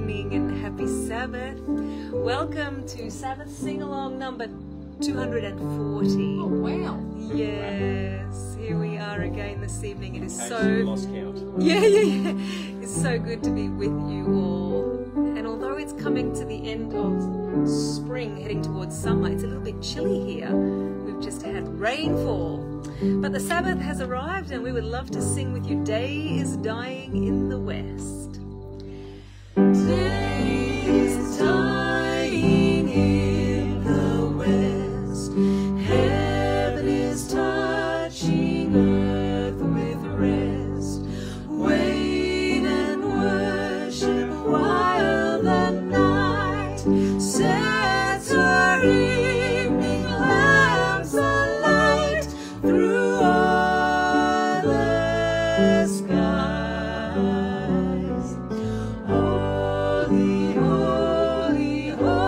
evening and happy Sabbath. Welcome to Sabbath Sing-Along number 240. Oh, wow. Yes, here we are again this evening. It is so... lost count. Yeah. It's so good to be with you all. And although it's coming to the end of spring, heading towards summer, it's a little bit chilly here. We've just had rainfall. But the Sabbath has arrived and we would love to sing with you. Day is dying in the west. Day is dying in the west. Heaven is touching earth with rest. Wait and worship while the night sets her evening lamps alight through all the skies. Holy, holy,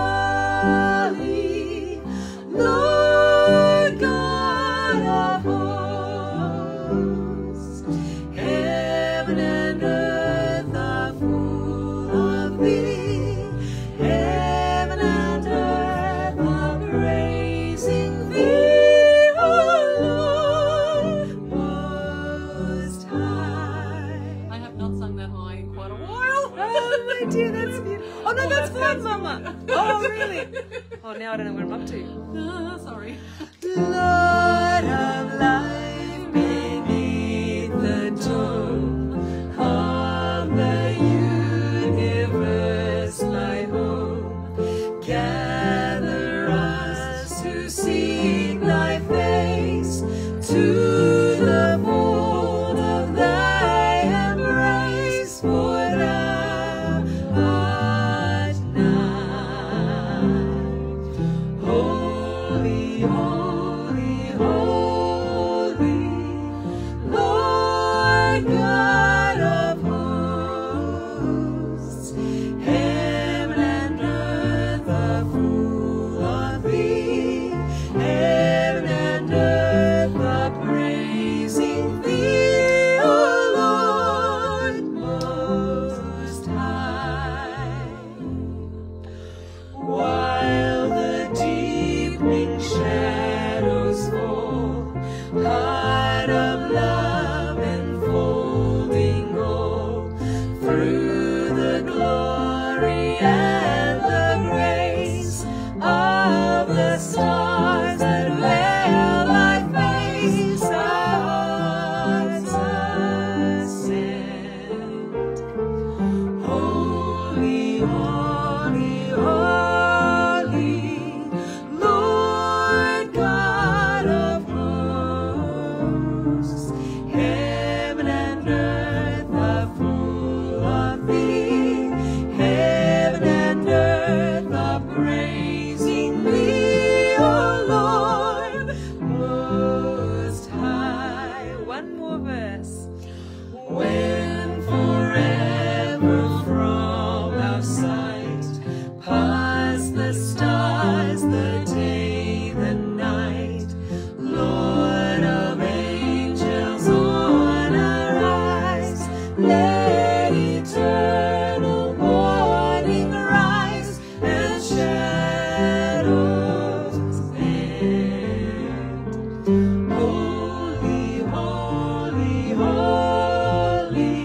holy, Lord God of hosts. Heaven and earth are full of thee. Heaven and earth are praising thee, O Lord Most High. I have not sung that high in quite a while. Oh, my dear, that's beautiful. Oh, no, that's fine, Mama. Oh, really? Oh, now I don't know what I'm up to. No, sorry. Lord of life, beneath the dome of the universe, my home, gather us who seek thy face to the fold of thy embrace, for thou art nigh. Holy, holy, holy, Lord God of hosts. Heaven and earth are full of thee. Heaven and earth are praising thee, O Lord Most High. While the deepening shadows fall, heart of love enfolding all, through the glory and the grace of the stars that veil thy face, our hearts ascend. Holy, holy, holy, Lord God of hosts. Heaven and earth are full of thee. Heaven and earth are praising thee, O Lord Most High. One more verse. When forever from our sight pass the stars, the day, the night, Lord of angels on our eyes, let eternal morning rise and shadows bend. Holy, holy, holy,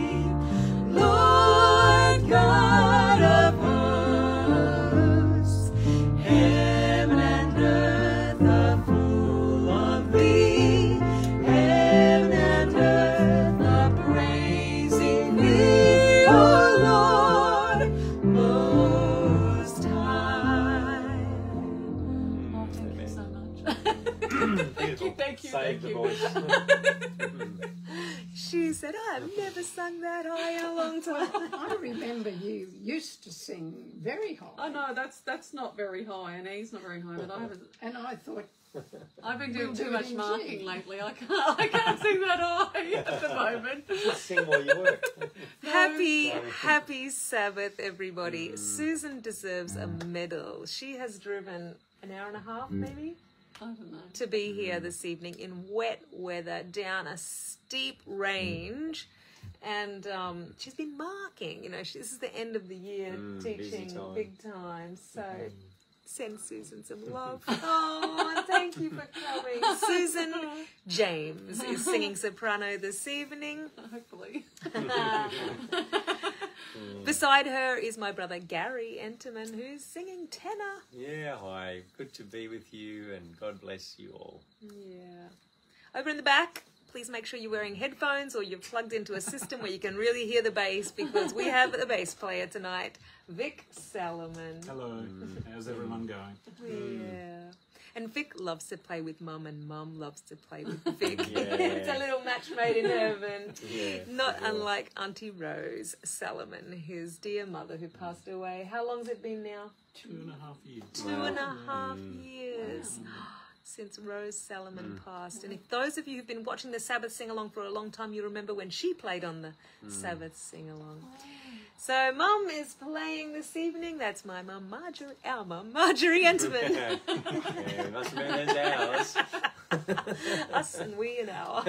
Lord God of hosts. Heaven and earth are full of thee. Heaven and earth are praising thee, O Lord Most High. Oh, thank you so much. Thank you. Save the voice. She said, I've never sung that high in a long time. I remember you used to sing very high. Oh no, that's not very high, and he's not very high. But And I thought, I've been doing We'll too do it much in marking G. lately. I can't sing that high at the moment. Just sing while you work. Happy Sabbath, everybody. Susan deserves a medal. She has driven an hour and a half, maybe, I don't know. to be here this evening in wet weather down a steep range And she's been marking, this is the end of the year teaching big time. So send Susan some love. Oh, thank you for coming. Susan James is singing soprano this evening. Hopefully. Beside her is my brother Gary Enterman, who's singing tenor. Yeah, hi. Good to be with you, and God bless you all. Yeah. Over in the back, please make sure you're wearing headphones or you're plugged into a system where you can really hear the bass, because we have the bass player tonight, Vic Salomon. Hello, how's everyone going? Yeah. And Vic loves to play with Mum, and Mum loves to play with Vic. Yeah. It's a little match made in heaven. Yeah, Not for sure. unlike Auntie Rose Salomon, his dear mother who passed away. How long's it been now? 2.5 years. 2.5 years since Rose Salomon passed. And if those of you who've been watching the Sabbath Sing-Along for a long time, you remember when she played on the Sabbath Sing-Along. So Mum is playing this evening. That's my mum, Marjorie, our mum, Marjorie Enterman. Yeah, it must have been ours. Us and we and our.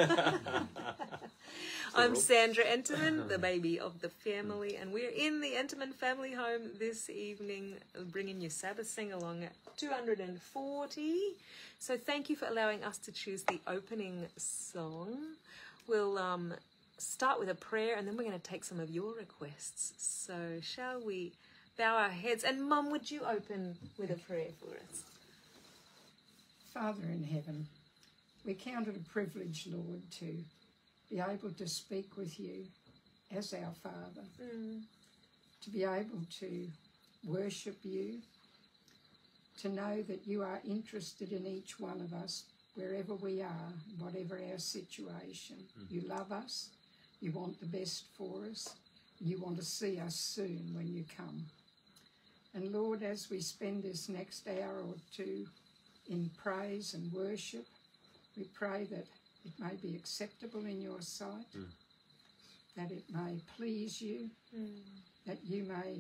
I'm Sandra Enterman, the baby of the family, and we're in the Enterman family home this evening, bringing you Sabbath Sing-Along at 240. So thank you for allowing us to choose the opening song. We'll start with a prayer, and then we're going to take some of your requests. So shall we bow our heads? And Mum, would you open with a prayer for us? Father in heaven, we count it a privilege, Lord, to be able to speak with you as our Father, to be able to worship you, to know that you are interested in each one of us, wherever we are, whatever our situation. You love us. You want the best for us. You want to see us soon when you come. And Lord, as we spend this next hour or two in praise and worship, we pray that it may be acceptable in your sight, that it may please you, that you may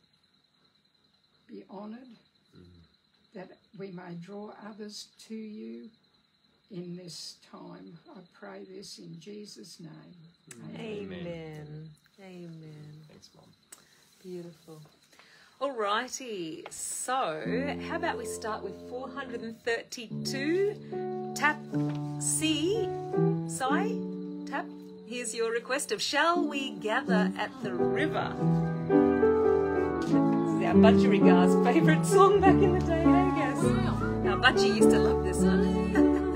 be honoured, that we may draw others to you in this time. I pray this in Jesus' name. Amen. Amen. Thanks, Mum. Beautiful. Alrighty, so how about we start with 432, tap C, Sai, tap. Here's your request of Shall We Gather at the River. This is our Budgerigars' favourite song back in the day, I guess. Now, Budgie used to love this one.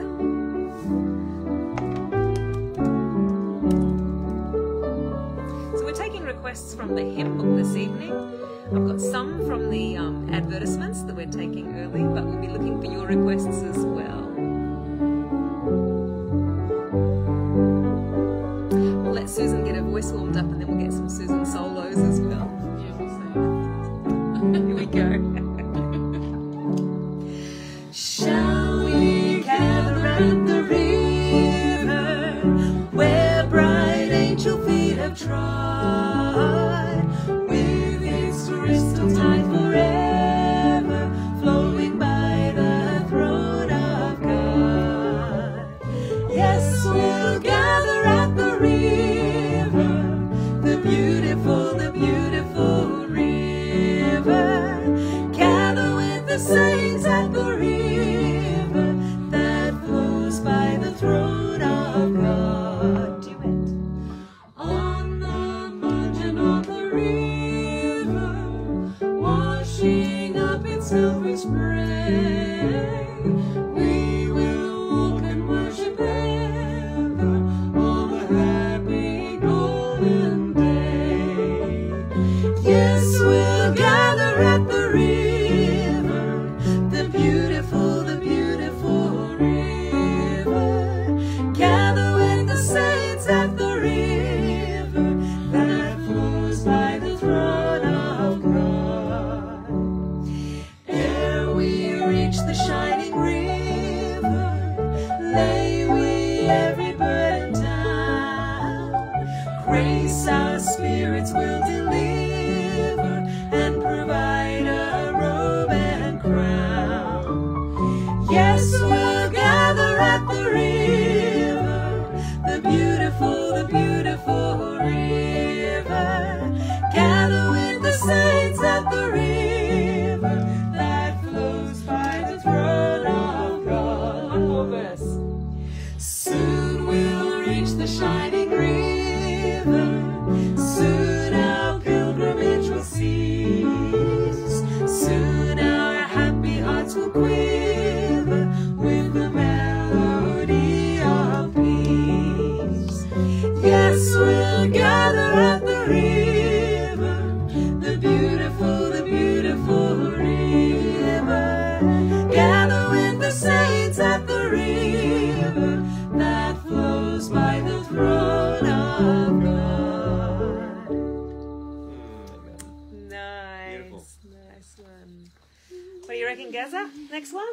So we're taking requests from the hymn book this evening. I've got some from the advertisements that we're taking early, but we'll be looking for your requests as well. We'll let Susan get her voice warmed up, and then we'll get some Susan solos as well. Yeah, we'll see. Here we go. Shall we gather at the river where bright angel feet have trod, with its crystal tide forever flowing by the throne of God? Yes, we'll gather at the river, the beautiful river. Gather with the saints at the river that flows by the throne of God. Duet. On the margin of the river, washing up in silvery spray, we will walk and worship ever on the happy golden day. Yes, we'll gather at the river, the beautiful river. Gather with the saints at the river that flows by the throne of God. Ere we reach the shining river, lay we every burden down. Grace our spirits will deliver and provide a robe and crown. Yes, we'll gather at the river, the beautiful river. reckon, Gaza? Next one?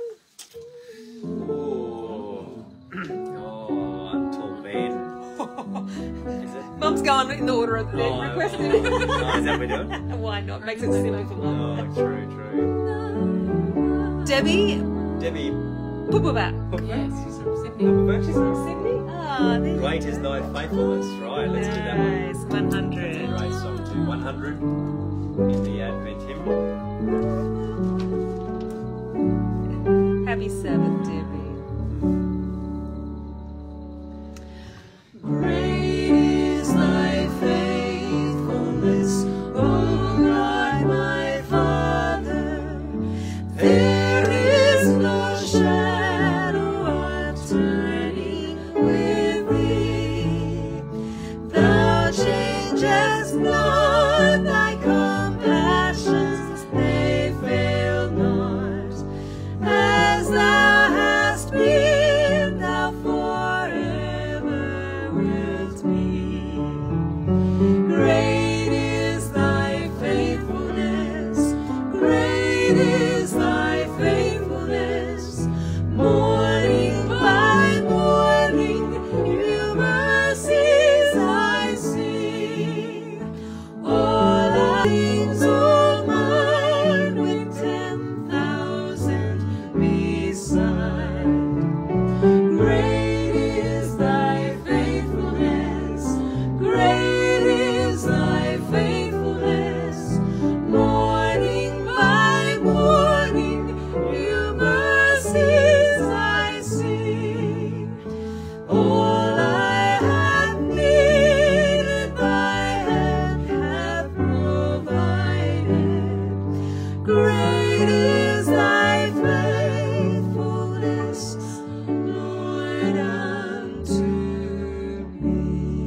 Oh, Untold Man. Is it? Mum's going in the order of the requested. Oh, is that what we're doing? Why not? Makes it simple for Mum. Oh, true. Debbie Debbie, Pupubat. Yes, she's from Sydney. She's from Sydney? Ah, there you great is thy faithfulness. Right, let's do that one. Nice, 100. Great song too. 100 in the Advent hymn. Happy Sabbath, Debbie. Great is thy faithfulness, O God, my Father. There is no shadow of turning with thee. Thou changest not, thy compassions, they fail not. As thou hast been, thou forever wilt be. Great is thy faithfulness, great is thy faithfulness. Morning by morning, new mercies I see. All things all mine with 10,000 beside. Great is thy faithfulness, great is thy faithfulness. Morning by morning, new mercies I see. All I have needed, thy hand hath provided. Great is thy faithfulness, Lord, unto me.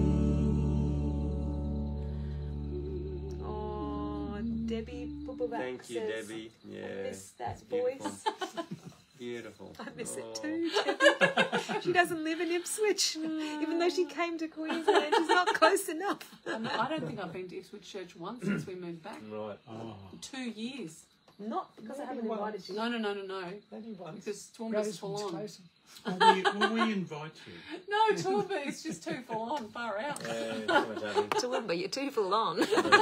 Oh, Debbie Pupubat Thank you, says, Debbie. Yeah. I miss that it's beautiful. voice. Beautiful. I miss it Oh. too, Debbie. She doesn't live in Ipswich, even though she came to Queensland. She's not close enough. I don't think I've been to Ipswich Church once since we moved back. Right. Oh, 2 years. Not because I haven't invited you. No. Maybe once. Because Toowoomba's full on. closer. will we invite you? No, Toowoomba is just too full on, far out. Too much having. Toowoomba, you're too full on.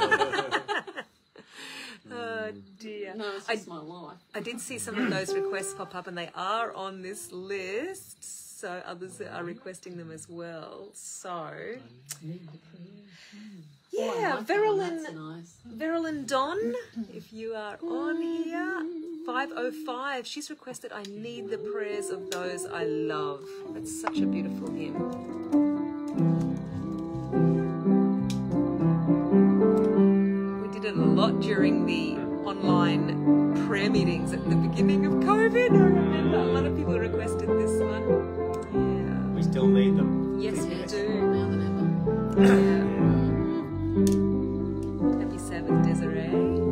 Oh dear. No, it's just my life. I did see some of those requests pop up and they are on this list. So others are requesting them as well. So yeah, That's Verilyn nice. Verilyn Don, if you are on here, 505, she's requested I Need the Prayers of Those I Love. That's such a beautiful hymn. We did it a lot during the online prayer meetings at the beginning of COVID. I remember a lot of people requested this one. Yeah. We still need them. Yes, we More do. now than ever. Yeah. Happy Sabbath, Desiree.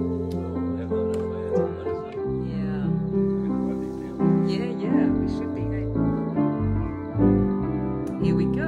Yeah. Yeah, we should be. Hey? Here we go.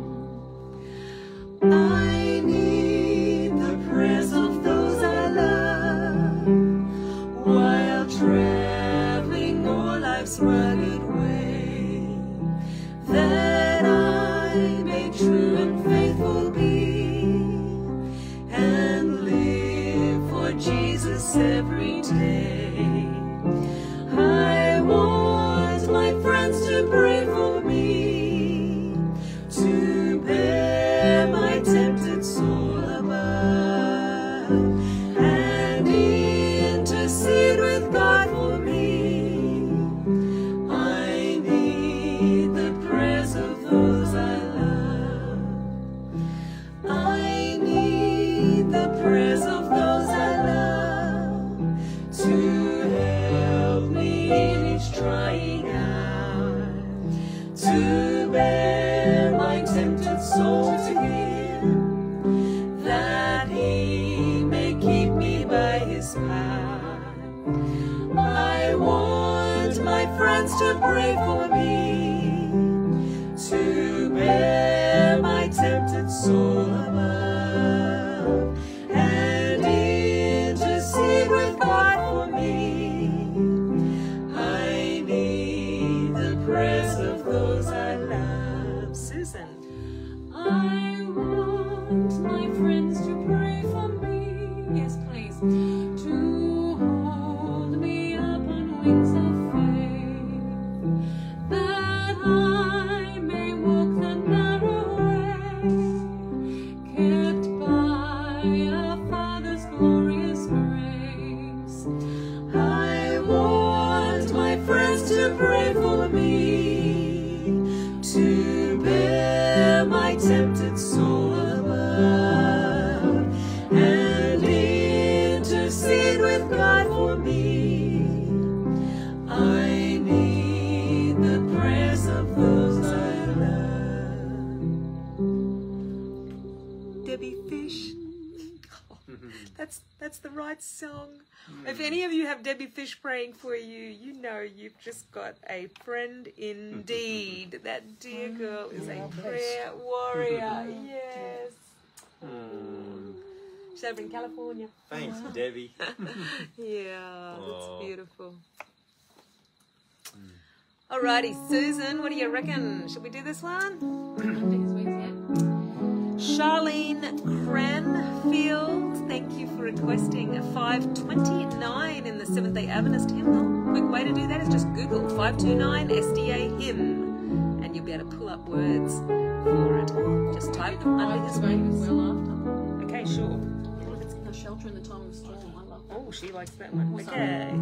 I need the prayers of those I love while traveling all life's rugged way, that I may true and faithful be and live for Jesus every day. I want my friends to pray for me, to bear my tempted soul above, and intercede with God for me. I need the prayers of those I love. I need the prayers of those I love to help me in each trying hour, to bear my tempted soul to Him, that He may keep me by His power. I want my friends to pray for me, to bear my tempted soul above, and intercede with God for me. That's the right song. If any of you have Debbie Fish praying for you, you know you've just got a friend indeed. That dear girl is a prayer warrior. Yes. She's over in California. Thanks, Debbie. Yeah, that's Oh. beautiful. Alrighty, Susan, what do you reckon? Should we do this one? Under his wings, yeah. Charlene Cranfield, thank you for requesting a 529 in the Seventh-day Adventist hymnal. Quick way to do that is just Google 529 SDA hymn and you'll be able to pull up words for it. Just type them under his wings. Well after. Okay, sure. It's a shelter in the time of storm. I love that. Oh, she likes that one. Awesome. Okay.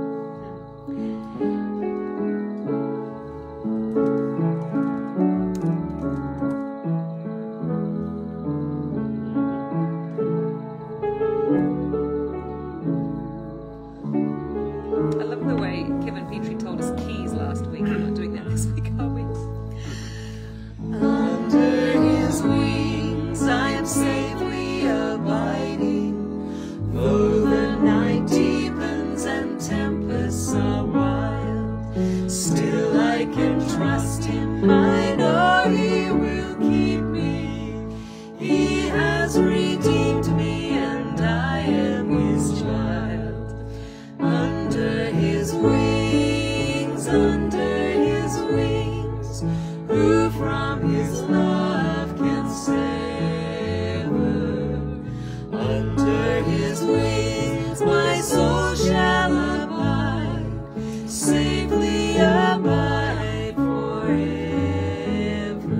I love the way Kevin Petrie told us keys last week. We're not doing that this week, are we? Under his wings I am safely abiding, though the night deepens and tempests are wild. Still I can trust him, I know he will keep me. He has redeemed me and I am his child. Under his wings, who from his love can sever? Under his wings my soul shall abide, safely abide forever.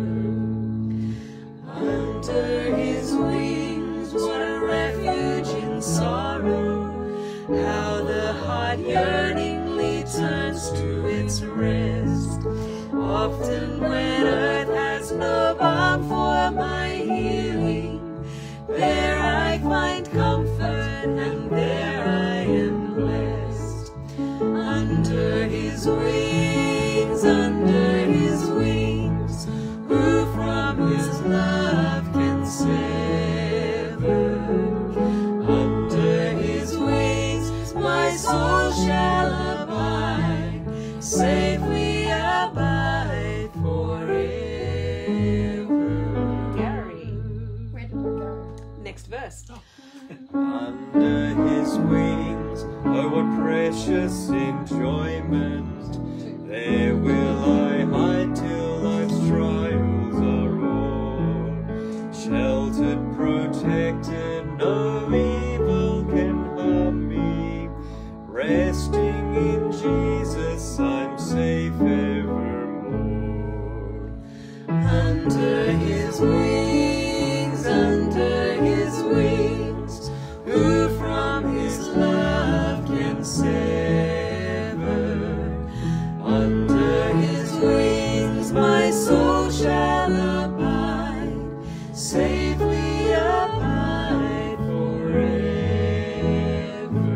Under his wings, what a refuge in sorrow, how the heart yearningly turns to its rest. Often when earth has no balm for my healing, there I find comfort and there I am blessed. Under his wings, who from his love can sever? Under his wings my soul shall abide, safely abide forever. Gary. Where did we go? Next verse. Under his wings, oh what precious enjoyment. There will I hide till life's trials are o'er. Sheltered, protected, no evil can harm me. Resting in Jesus, I'm safe evermore. Under his wings, who from his love can sever? Under his wings my soul shall abide, safely abide forever.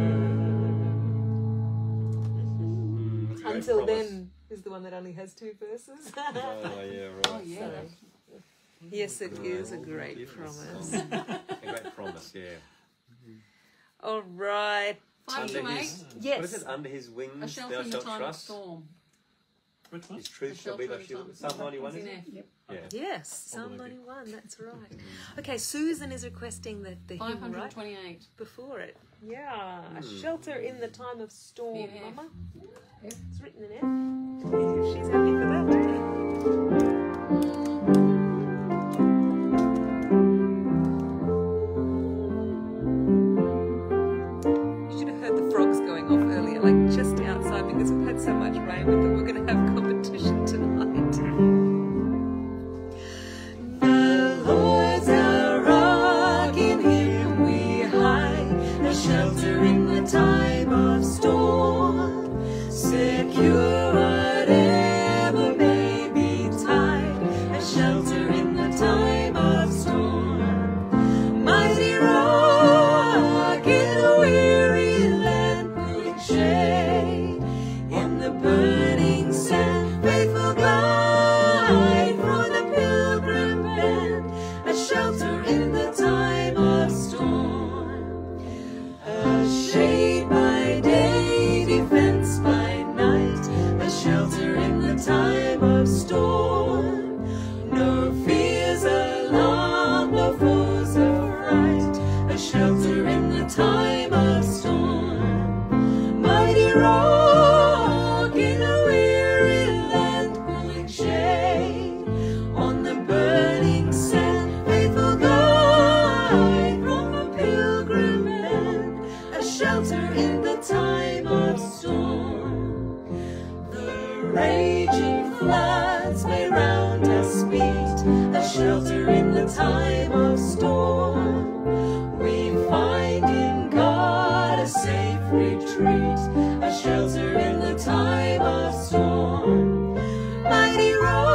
Great Until promise. Then is the one that only has 2 verses. Oh, yeah, right. Oh, yeah. Yes, it is a great promise. A great promise, yeah. All right. 5 to 8. Yes. What is it? Under his wings, A shelter thou in the shalt time of trust. storm. Which one? His truth A shall be shelter thy in shield. time. Psalm 91, It's is in it? F. Yep. Yeah. Yes, Psalm 91, that's right. Okay, Susan is requesting the hymn right 528. before it. Yeah, a shelter in the time of storm, Yeah. Mama. F. It's written in F. She's happy for that too. You should have heard the frogs going off earlier, like just outside, because we've had so much rain. We thought we were going to have competition tonight. The Lord's our rock, in him we hide, a shelter in the time of storm, secure whatever shelter in the time of storm. Mighty rock in a weary land, cooling shade on the burning sand, faithful guide from a pilgrim land, a shelter in the time of storm. The raging floods may round us beat, a shelter in the time of storm. We find in God a safe retreat, a shelter in the time of storm. Mighty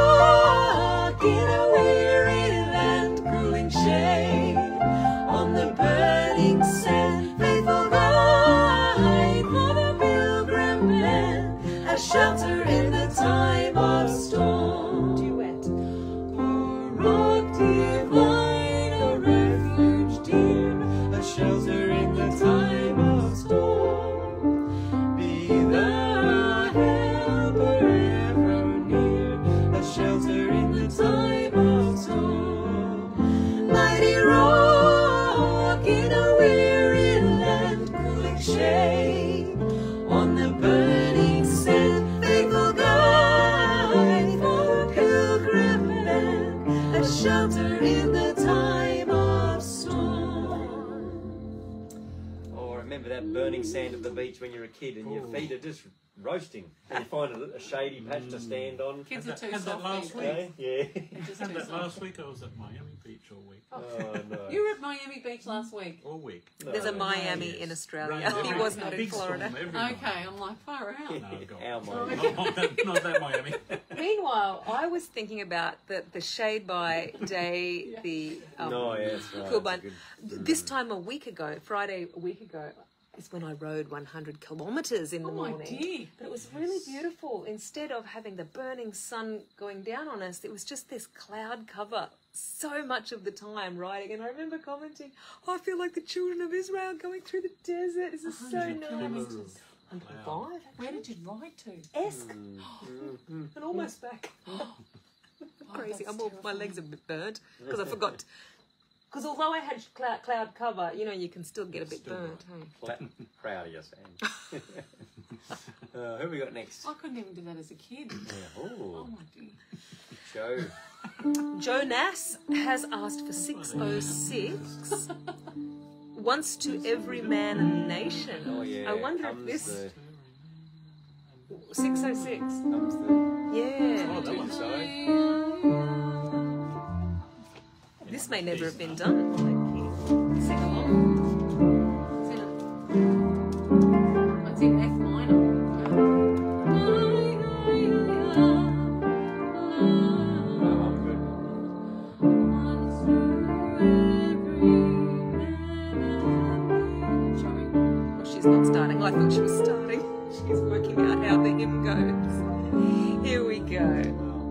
rock in a weary land, cooling shade on the burning sand, faithful guide for the pilgrim man, a shelter in the time of storm. Duet. Rock divine, a refuge dear, a shelter in the time of storm. Be the helper ever near, a shelter in the time of storm. Mighty rock in a weary land, cooling shade on the burning sand, faithful guide for the pilgrim man, a shelter in the time of storm. Oh, remember that burning sand of the beach when you're a kid and your feet are just roasting and you find a shady patch to stand on. Kids are Had too that soft. last these week. days. Yeah. They're just Had too that soft. last week. I was at Miami Beach all week. Oh, no. You were at Miami Beach last week. All week. No. There's a Miami yes. in Australia. Rain He every- was not in big storm Florida. every night. Okay, I'm like, far out. No, God. Our Miami. Not that Miami. Meanwhile, I was thinking about the shade by day, the No, yeah, that's right. cool That's a bun. good- This time a week ago, Friday a week ago, is when I rode 100 kilometres in the Oh my morning. dear. But it was really beautiful. Instead of having the burning sun going down on us, it was just this cloud cover so much of the time riding. And I remember commenting, oh, I feel like the children of Israel going through the desert. This is so 100 nice. kilometres. 105? Where did you ride to? Esk. And almost back. Crazy. that's My legs are a bit burnt because I forgot. Because although I had cloud cover, you know, you can still get a bit burnt. Hey? Proud of you, Sam. Who have we got next? I couldn't even do that as a kid. Yeah. Oh Oh, my dear. Joe. Joe Nass has asked for 606. Once to every man and nation. Oh, yeah. I wonder if Comes this the- 606. comes the- Yeah. Oh, that one's sorry. This may never have been done. Sing along. It's in F minor. Oh, I'm good. Well, she's not starting. I thought she was starting. She's working out how the hymn goes. Here we go.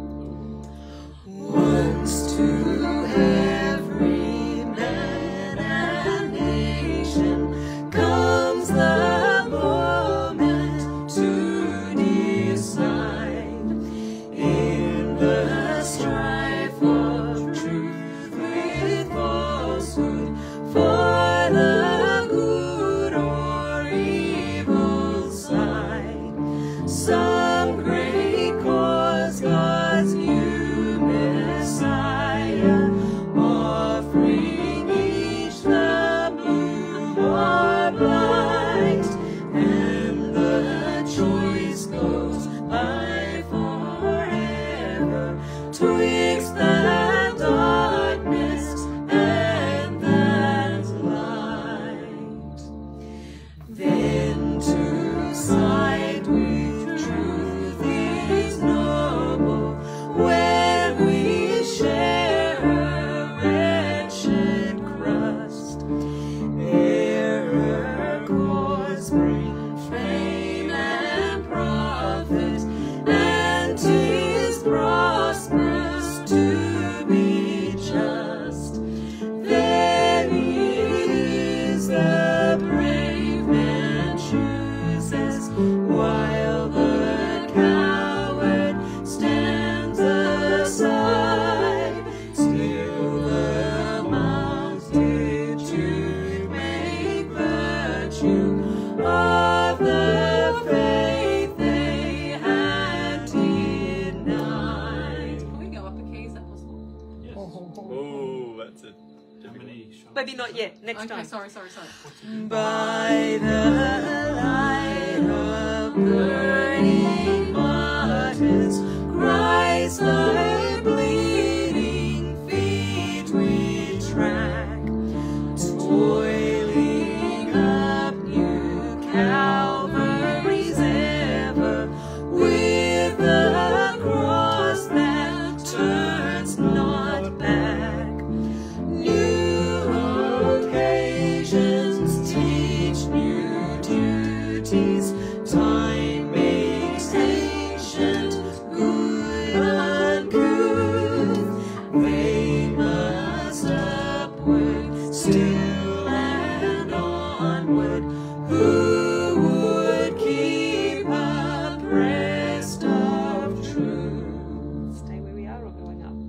Once to every man and nation comes the moment to decide in the strife of truth with falsehood for the good or evil side. Some great cause God virtue of the faith they had denied. Can we go up a key? Is that possible? Yes. Oh, that's it. How many shots? Maybe not yet. Next Okay, time. sorry. By the light of burning martyrs, Christ thy bleeding feet we track, toiling up new Calvary's ever, with the cross that turns not back. New occasions teach new duties. Time makes ancient good uncouth. They must upward, still and onward. Who would keep abreast of truth? Stay where we are or going up?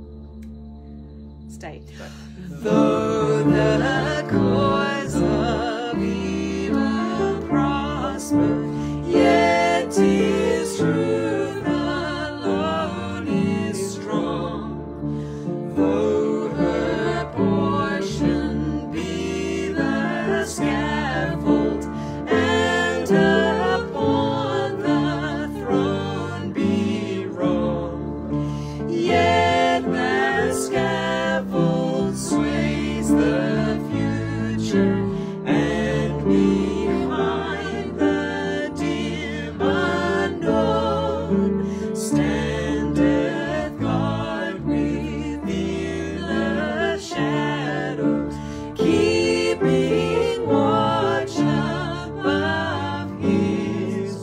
Stay. Though the cause of evil prosper, yet is truth alone is strong. Though her portion be the scaffold, and upon the throne be wrong, yet the scaffold sways the future, and behind the dim unknown standeth God within the shadows, keeping watch above his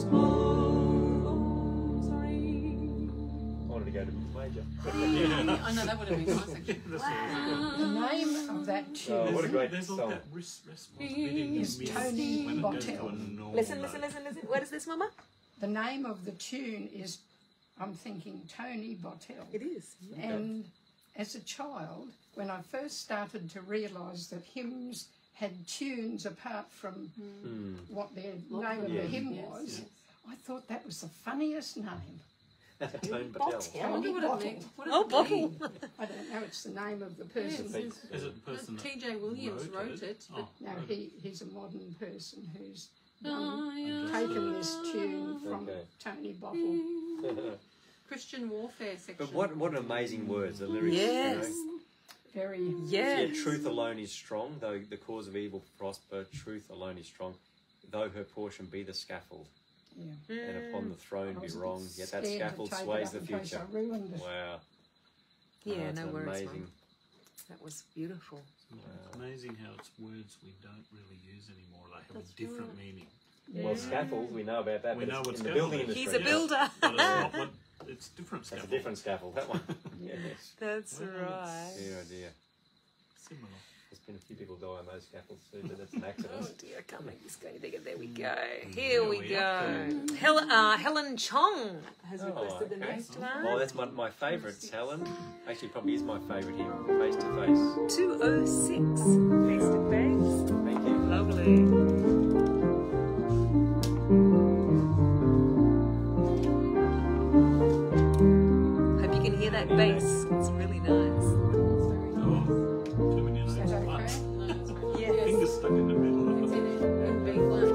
own. Sorry. I wanted to go to major. I know, that would have been nice actually. The name of that Oh, tune what a great There's all song. that responsibility Is in the Tony when it goes to a Bottel. normal Listen, note. listen. What is this, Mama? The name of the tune is, I'm thinking, Tony Bottel. It is. And as a child, when I first started to realise that hymns had tunes apart from what their name of the hymn was, I thought that was the funniest name. Tone Patel. I wonder what Bottle. it meant. What Oh, does it bottle. mean? I don't know, it's the name of the person. Yes, Thanks. Is it the person that T.J. Williams wrote it. But Oh, No, he's a modern person who's I taken this tune from Okay. Tony Bottle. Christian warfare section. But what amazing words, the lyrics. Yes. You know? Very, Yeah, Yes. truth alone is strong, though the cause of evil prosper. Truth alone is strong, though her portion be the scaffold, yeah. and upon the throne I be was a bit wrong. Yet that scared to scaffold take it sways up the in case future. I ruined it. Wow. Yeah, Oh, it's no worries, amazing. Mum. That was beautiful. It's amazing how it's words we don't really use anymore. They have That's a different right. meaning. Well, scaffold, we know about that. We but know it's what in the scaffold building is. industry. He's a builder. But it's not what it's different That's a scaffold. different scaffold. That one. Yes. That's Well, right. Dear, oh dear. Similar. There's been a few people die on those scaffolds too, but that's an Oh accident. dear, I can't make this go any bigger. There we go. Here we we go. are. Helen Chong has requested the okay. next Oh, one. that's my favourite, Helen. Actually, probably is my favourite here, Face to Face. 206. Face to face. Thank you. Lovely. Hope you can hear that bass. It's really nice. Oh, too many Is notes. that What? okay? No, it's right. Yes. Fingers stuck in the middle of It's it. in B flat.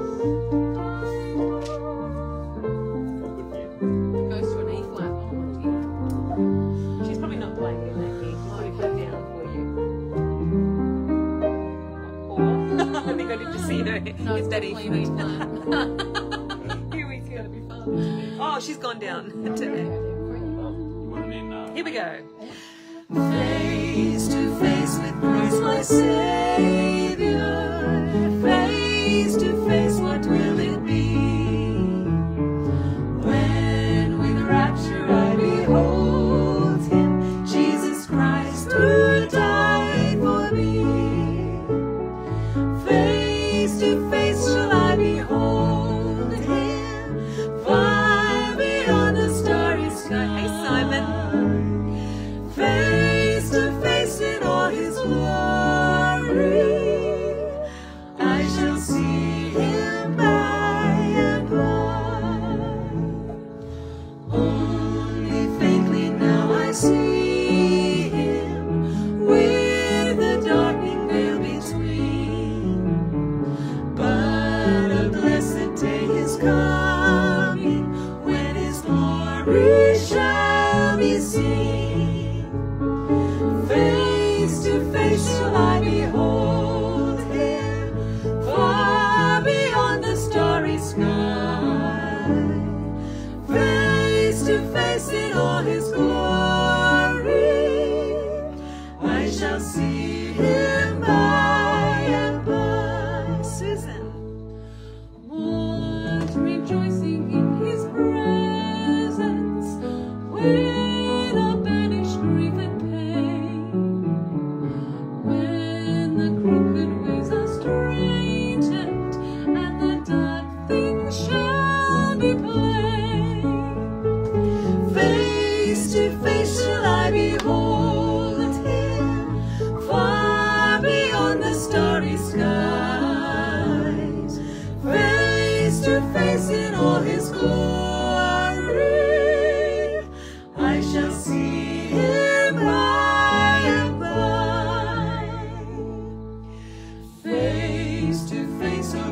Oh, good view. It goes to an E flat. Oh my dear. She's probably not playing in that key. She's probably put it down for you. Or, I think I did just see her. No, It's it's that E definitely an E flat. flat. Here we go. Gotta be fun. Oh, she's gone down. to You want it in, Here we go. Face to face with Christ my Savior. Face to face, what will it be? When with rapture I behold Him, Jesus Christ who died for me. Face to face shall I behold Him, far beyond the starry sky. Hey, Simon. Face to face in all His glory, I shall see Him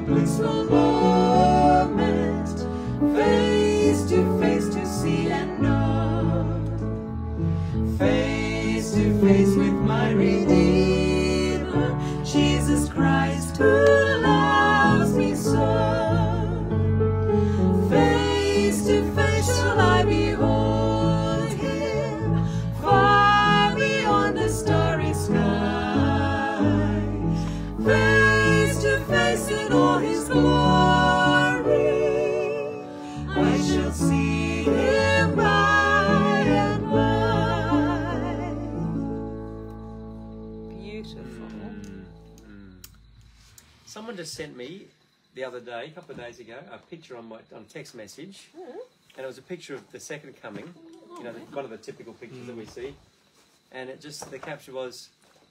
blissful moment, face to see and know, face to face with my Redeemer, Jesus Christ, who loves me so. Face to face shall I behold him, far beyond the starry sky. Face to face in all his glory, I shall see him by and by. Beautiful. Someone just sent me the other day, a couple of days ago, a picture on text message, and it was a picture of the second coming. You know, one of the typical pictures that we see, and it just the caption was,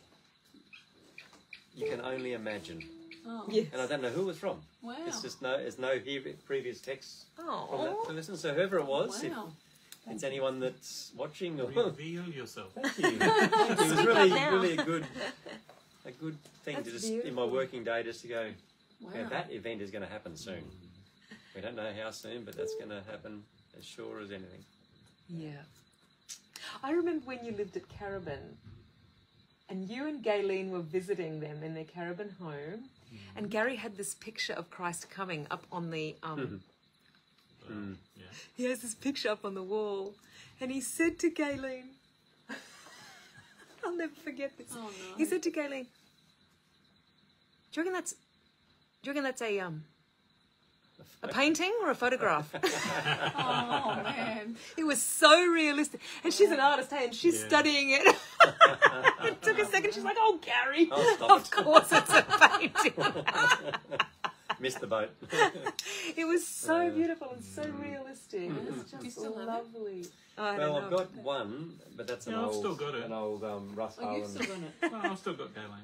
"You can only imagine." Oh. Yes. And I don't know who it was from. Wow. It's just there's no previous text from that Oh. to listen. So whoever it was, if Wow. it's anyone that's watching, or Reveal yourself. thank you. Thank you. It was really, now. really a good thing That's to just in my beautiful. working day just to go. Wow. Yeah, that event is going to happen soon. We don't know how soon, but that's going to happen as sure as anything. Yeah. I remember when you lived at Carabin, and you and Gayleen were visiting them in their Carabin home, and Gary had this picture of Christ coming up on the Yeah. he has this picture up on the wall, and he said to Gayleen, I'll never forget this. Oh, no. He said to Gayleen, do you reckon that's a painting or a photograph? Oh, man. It was so realistic. And she's an artist, hey, and she's Yeah. studying it. It took a second. She's like, oh, Gary, Oh, stop of it." course it's a painting. Missed the boat. It was so beautiful and so realistic. It's You just still have it? lovely. I Well, don't I've know. got one, but that's an Yeah, I've old, still got it. an old Russ Oh, you've Harlan. still got it. Well, I've still got Galen.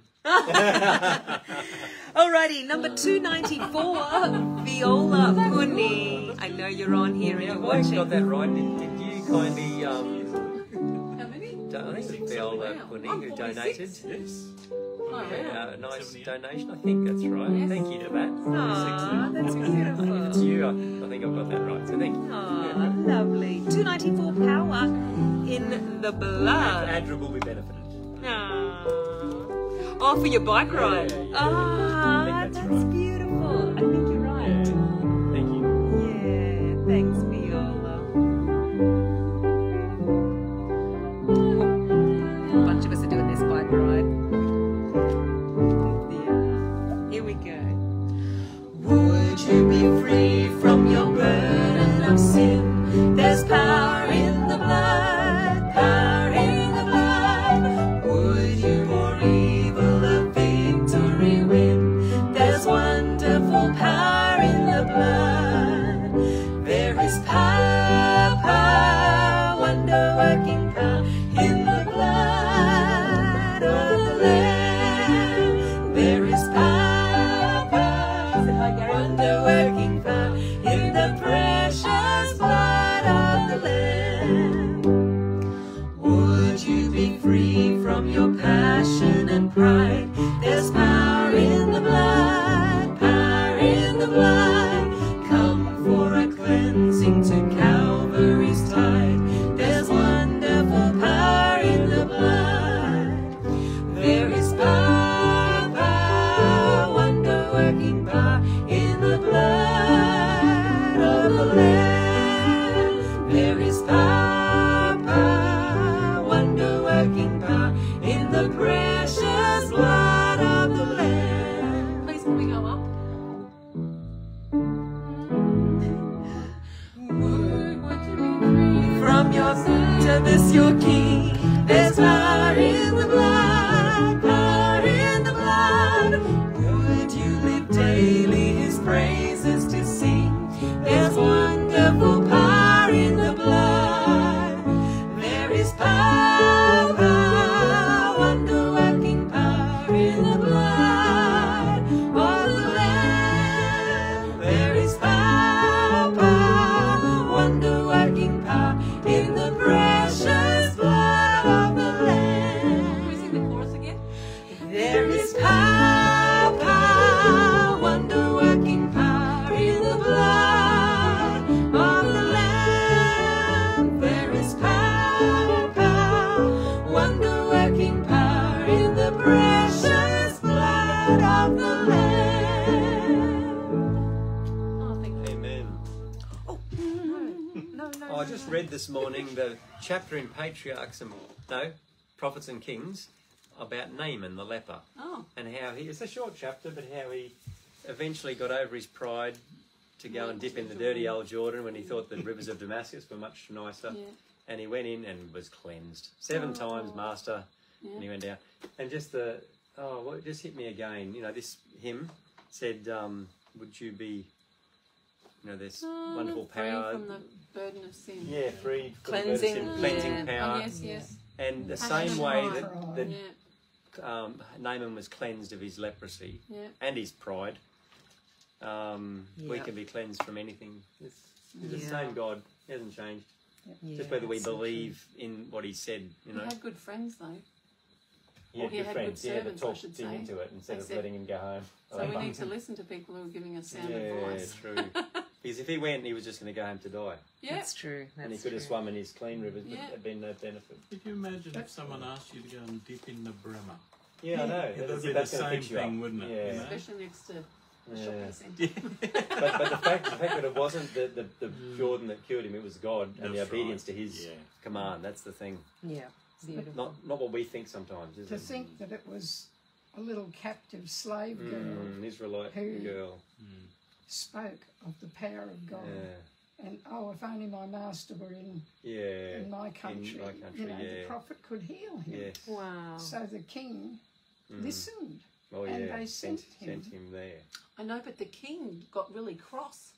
Alrighty, number 294, Viola Puni. I know you're on here and Yeah, you're Mike got watching. that right. Did you kindly, How many? I think it was Viola Wow. Puni I'm who 46. donated? Yes. Oh, wow. A nice 78. donation, I think that's right. Yes. Thank you to that. Aw, that's It's beautiful. you, I think I've got that right, so thank you. Aw, lovely. 294 power in the blood. Adra will be benefited. Aw. Oh, for your bike ride. Yeah, yeah. Ah, I think that's that's right. beautiful. I think you're right. Thank you. Yeah, thanks, Viola. A bunch of us are doing this bike ride. Yeah. Here we go. Would you be free from your burden of sin? There's power in the blood, power in the blood. Would you for evil a victory win? There's wonderful power in the blood. There is power, power, wonder-working power in the blood of the Lamb. There is power, power, wonder-working power in the precious blood of the Lamb. Would you be free from your passion and pride? There's power in the blood, power in the blood. Come for a cleansing to Calvary's tide. There's wonderful power in the blood. There is power, power, wonder-working power in the blood of the Lamb. There is power, power, wonder-working power in the precious blood of the Lamb. Please, can we go up? Would you be free From your to miss your King, there's power in the blood, power in the blood. Would you live daily read this morning the chapter in Patriarchs and Prophets and Kings about Naaman the leper, and how it's a short chapter, but how he eventually got over his pride to go and dip in the dirty old Jordan when he thought the rivers of Damascus were much nicer, and he went in and was cleansed 7 times, Master, and he went down, and just it just hit me again. You know, this hymn said, "Would you be?" You know, this wonderful power. Free from the burden of sin. Yeah, freed from Cleansing. the burden of sin, cleansing power. Oh, yes, yes. And the same way that Yeah. Naaman was cleansed of his leprosy and his pride, we can be cleansed from anything. It's the same God. He hasn't changed. Yeah, just whether we that's so believe in what he said, you know. He had good friends, though. He had He good had friends. good He had to servants, I talk should him say. into it instead of Except- letting him go home. So we need to listen to people who are giving us sound Yeah, advice. true. Because if he went, he was just going to go home to die. Yeah. That's true. And he That's could have true. swum in his clean rivers, but Yeah. there'd been no benefit. Could you imagine if someone asked you to go and dip in the Bremer? Yeah, I know. It would That's be the going to same fix you up. thing, wouldn't it? Yeah. You know? Especially next to the Yeah. shopping centre. But the fact that it wasn't the Jordan that cured him, it was God and the That's obedience right. to his Yeah. command. That's the thing. Yeah. Beautiful. Not what we think sometimes, is To it? think that it was a little captive slave girl An Israelite Who- girl. spoke of the power of God. Yeah. And if only my master were in Yeah. my country, my country, you know, yeah. the prophet could heal him. Yes. Wow. So the king listened. Oh, and yeah. they sent Sent him there. I know, but the king got really cross.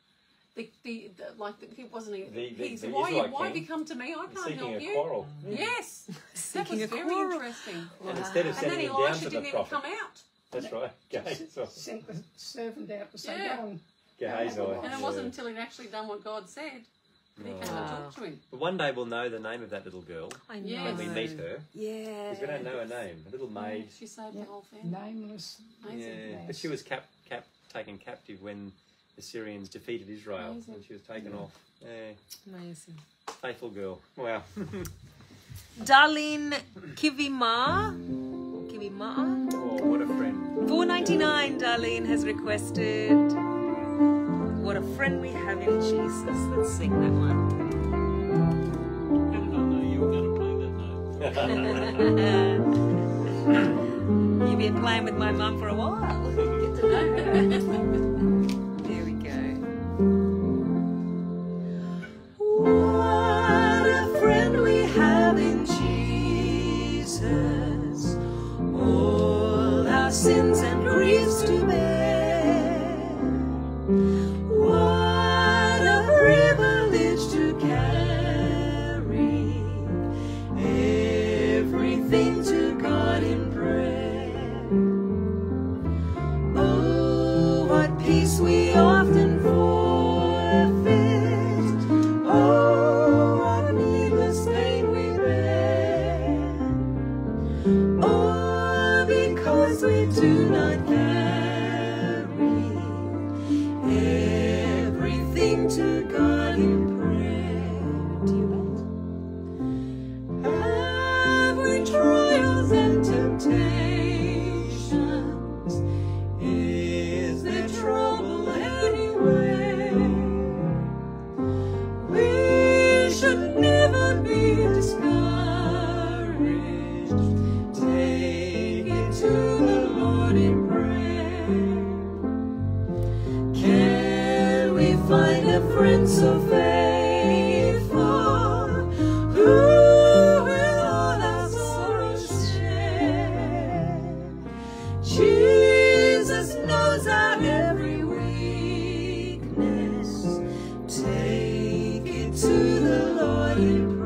He wasn't. He said, the "Why Israelite have king you come to me? I can't Seeking help a you." quarrel. Yes, that Seeking was a very quarrel. interesting. And instead of And then sending him down Elisha to the didn't even prophet. come out. That's right. Gehazi. Sent the servant out to say, Yeah. go on. Gehazi. And it wasn't until he'd actually done what God said that he came and talked to him. But one day we'll know the name of that little girl I know. Yeah. when we meet her. Yeah. Because we don't know her name. A little maid. She saved Yeah. the whole family. Nameless. Amazing. Yeah. But she was taken captive when the Syrians defeated Israel. Amazing. And she was taken off. Yeah. Amazing. Faithful girl. Wow. Darlene Kivima. Oh, what a friend. $4.99 Darlene has requested What a Friend We Have in Jesus. Let's sing that one. How did I know you were going to play that note? You've been playing with my mum for a while. Get to know her. There we go. What a friend we have in Jesus, all our sins and griefs to bear. What a privilege to carry everything to God in prayer. Oh, what peace we often forfeit. Oh, what needless pain we bear. Oh, because we do not carry everything to God in prayer. Have we trials and temptations? Is there trouble anywhere? We should never be discouraged. Take it to the Lord in prayer. Can we find a friend so faithful who will all our sorrows share? Jesus knows our every weakness. Take it to the Lord in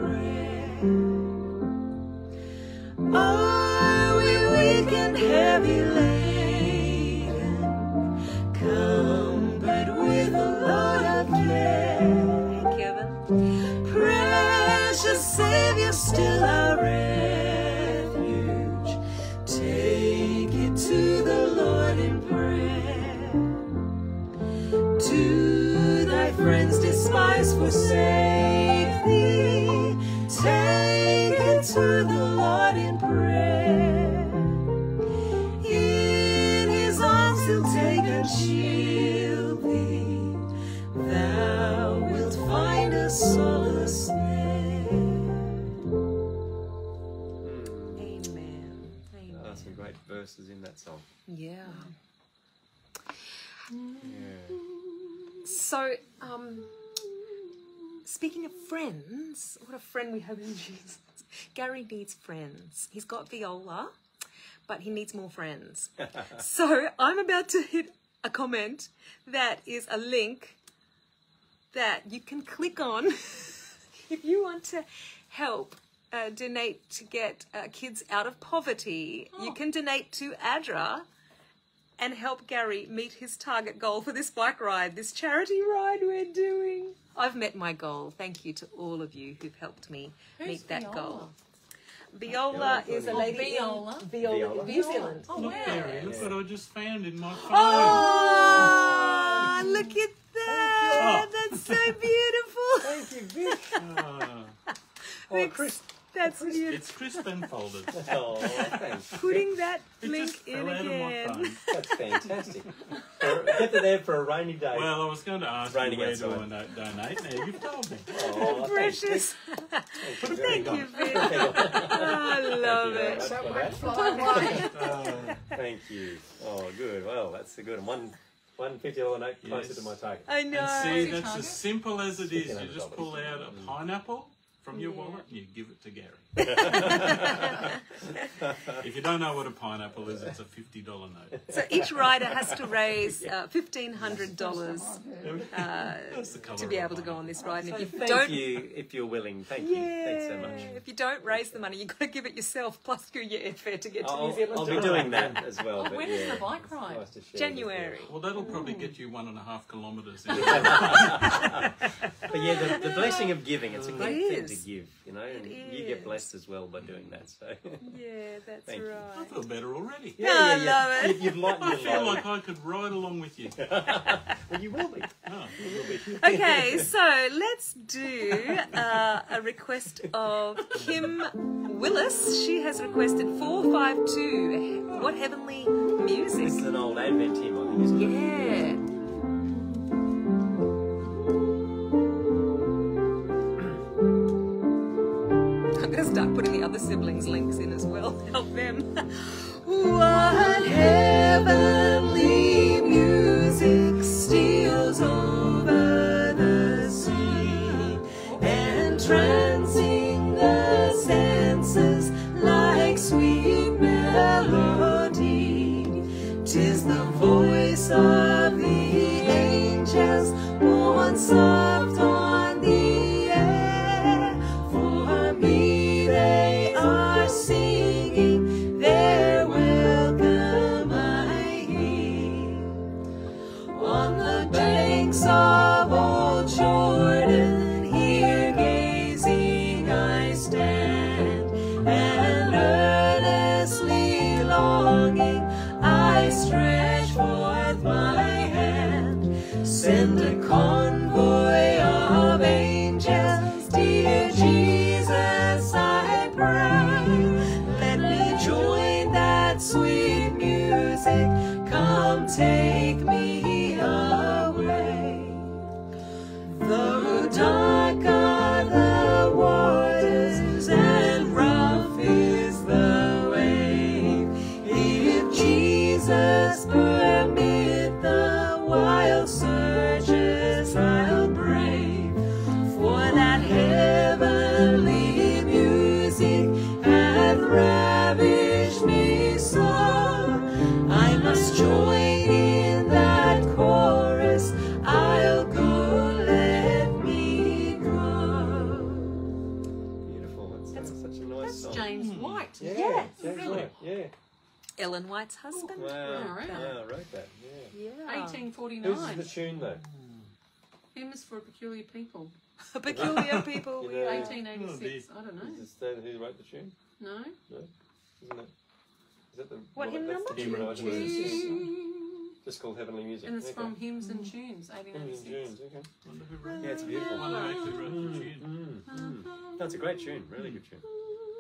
prayer. Are we weak and heavy laden? Come, but with a load of care. Hey, Kevin. Precious Savior, still our refuge. Take it to the Lord in prayer. Do thy friends despise, forsake thee? Take it to the Lord in prayer. In his arms he'll take and shield thee. Thou wilt find a solace choruses in that song. Yeah. Yeah. So, speaking of friends, what a friend we have in Jesus. Gary needs friends. He's got viola, but he needs more friends. So I'm about to hit a comment that is a link that you can click on if you want to help donate to get kids out of poverty. You can donate to ADRA and help Gary meet his target goal for this bike ride, this charity ride we're doing. I've met my goal. Thank you to all of you who've helped me meet that Viola? goal. Viola is a lady Viola. in Viola, New Zealand. Oh, Look, wow. Gary, look what I just found in my phone. Oh, look at that. That's so beautiful. Thank you, Vic. Oh, Chris. That's beautiful. it's crisp and folded. Oh, thanks. Putting that It link just in fell out of my again. phone. That's fantastic. Get to there for a rainy day. Well, I was going to ask you Raining where outside. do I donate. Now you've told me. oh, Precious. Thank Thank you, Vic. I love Thank you very it. much So for it that. won't fly away. Thank you. Oh, good. Well, that's a good one. One $50 note closer Yes. to my target. I know. And see, that's target? as simple as it is. You $1,500. just pull out a pineapple from your wallet and you give it to Gary. If you don't know what a pineapple is, it's a $50 note. So each rider has to raise $1,500 That's the colour to be of able to a go on this ride. And if you Thank don't, you if you're willing. Thank you. Thanks so much. if you don't raise the money, you've got to give it yourself plus through your airfare to get to New I'll Zealand. be doing that as well. But When yeah, is the bike ride? nice to share January. Well, that'll probably get you 1.5 kilometres. In. But yeah, the blessing of giving, it's a great It thing to is. give, you know, and you is. get blessed as well by doing that. So Yeah, that's Thank you. I right. feel better already. I love it. You've lightened I your feel load. like I could ride along with you. Well, you will be. Oh. You will be. Okay, so let's do a request of Kim Willis. She has requested 452. What heavenly This is music? an old Advent hymn, I think, isn't it? Yeah. I'm going to start putting the other siblings' links in as well. Help them. What heavenly music steals over the sea, entrancing the senses like sweet melody. 'Tis the voice of the angels borne soft on the air. For me they are singing their welcome I hear. On the banks of old Jordan, here gazing I stand, and earnestly longing I stretch forth my hand. Send a convoy of angels, dear Jesus, I pray. Let me join that sweet music, come take me away. Though dark are the waters and rough is the wave, if Jesus permit the wild surges I'll brave. For that heavenly music hath ravished me so, I must join in that chorus. I'll go, let me go. Beautiful. That's such a nice That's song. James White. Yeah, James really? White, yeah. Ellen White's husband. Wow. Alright. Yeah, I wrote that. Yeah. Yeah. 1849. Whose is the tune though? Hymns for a Peculiar People. Peculiar people. You we know- are. 1886. I don't know. Does it say who wrote the tune? No. No, isn't it? Is that the What hymn that's number? The hymn I chose. And Just called Heavenly Music. it's Okay. from Hymns and Tunes, Hymns and 1886. Tunes. Okay. Wonder who wrote Yeah, it's beautiful. Wonder who actually wrote the tune. That's a great tune. Really good tune.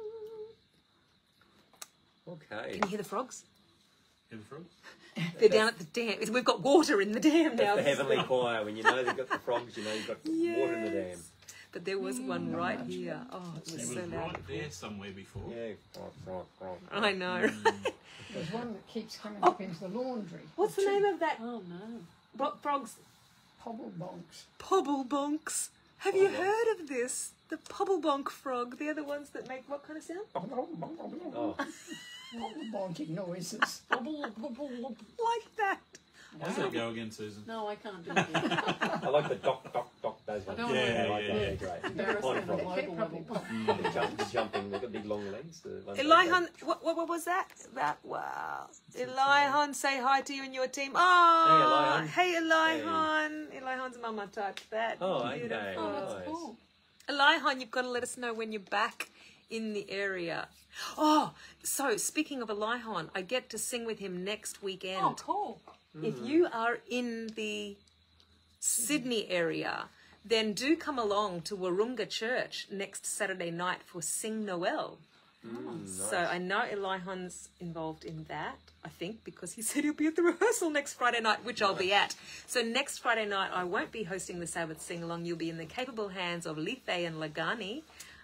Okay. Can you hear the frogs? Hear the frogs? They're down at the dam. We've got water in the dam now. That's the heavenly choir. When you know they've got the frogs, you know you've got water in the dam. but there was one right here. Oh, it It was was so loud. right there somewhere before. Yeah. I know. There's one that keeps coming up into the laundry. What's the name of that Oh no. frog's? Pobblebonks. Pobblebonks. Have you heard of this? The pobblebonk frog. They're the ones that make what kind of sound? Oh, Pobblebonking noises. Like that. How does that go again, Susan? No, I can't do it. I like the doc, those ones. don't Yeah, I like yeah. that. They're great. Embarrassing Pond on a frog. global Probably level. The jumping, they've got big long legs. The ones Elihan, what was that? Wow. Elihan, say hi to you and your team. Oh, hey Elihan. Elihan's mama typed that. Oh, okay. Beautiful. Oh, that's Nice. cool. Elihan, you've got to let us know when you're back in the area. Oh, so speaking of Elihan, I get to sing with him next weekend. Oh, cool. If you are in the Sydney area, then do come along to Wahroonga Church next Saturday night for Sing Noel. So I know Elihan's involved in that, I think, because he said he'll be at the rehearsal next Friday night, which I'll be at. So next Friday night, I won't be hosting the Sabbath sing-along. You'll be in the capable hands of Lethe and Lagani.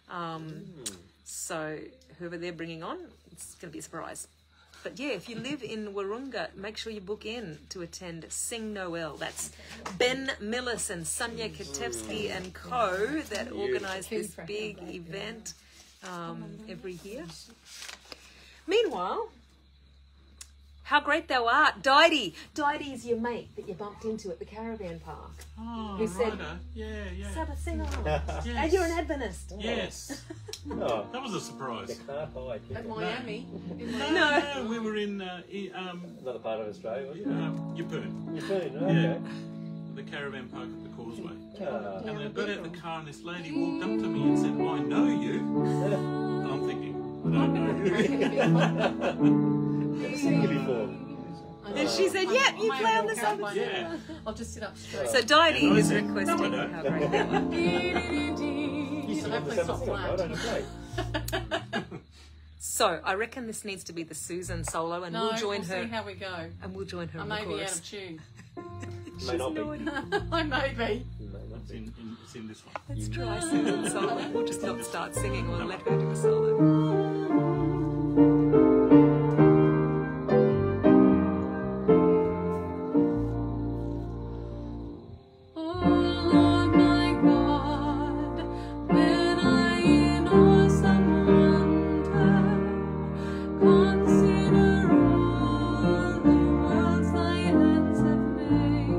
So whoever they're bringing on, it's going to be a surprise. But yeah, if you live in Wahroonga, make sure you book in to attend Sing Noel. That's Ben Millis and Sonia Katevsky and co. that organise this big event every year. Meanwhile, how great thou art, Didy. Didy's your mate that you bumped into at the caravan park. Oh, Who said- righto. Yeah. Sabbath sing-along. Yes. And you're an Adventist. Yes. Oh, That was a surprise. you can't hide. At can you? Miami. In No, Miami. no, we were in Another part of Australia, wasn't it? Yeppoon. You've been, Yeah. okay. The caravan park at the Causeway. Ah. And I got out the car and this lady walked up to me and said, I know you. And I'm thinking, I don't know you. Never seen you before. And she said, yep, you I play on walk the out Sabbath by sing-along. Yeah. I'll just sit up straight. So Didy And I is said, requesting "No, I don't." how great they are. You So sing on the hopefully it's Sabbath not song, why don't flat. you play? So I reckon this needs to be the Susan solo, and No, we'll join we'll her. see how we go. And we'll join her I in the may be out chorus. of tune. May not be. naughty. I may be. You may not It's be. it's in this one. Let's try Susan solo. We'll just not start singing. We'll let her do a solo. Oh Lord my God, when I in awesome wonder consider all the worlds thy hands have made,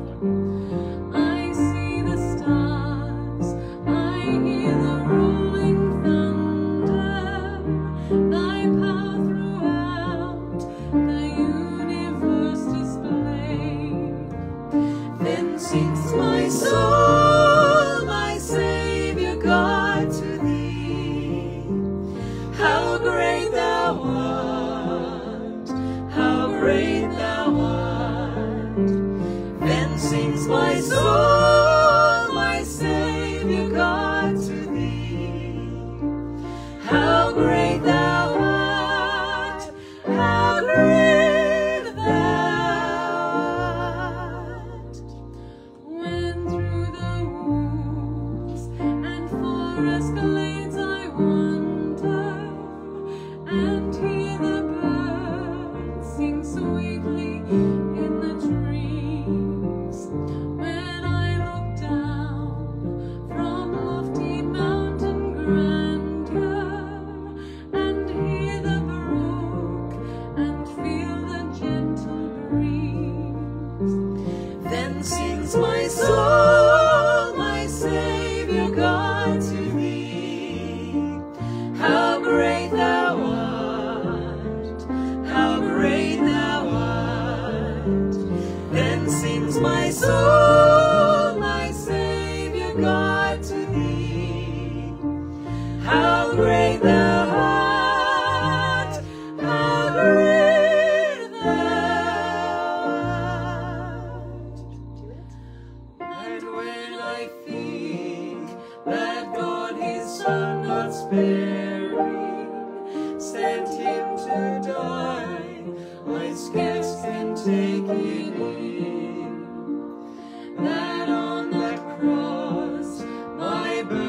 I see the stars, I hear the rolling thunder, thy power throughout the universe displayed. Then sings my soul, my Saviour God, to thee. How great thou art, how great thou art. Then sings my soul, my Saviour God, to thee. How great thou art, how great thou art. When through the woods and forest glades I wander and hear the birds sing sweetly in the trees, when I look down from lofty mountain grandeur and hear the brook and feel the gentle breeze, then sings my soul, my Saviour God, to thee. How great thou art, how great thou art. Then sings my soul, my Saviour God, to thee. How great thou art, how great thou art. And when I think that God his Son not sparing sent him to die, I scarce can take it in, that on that cross my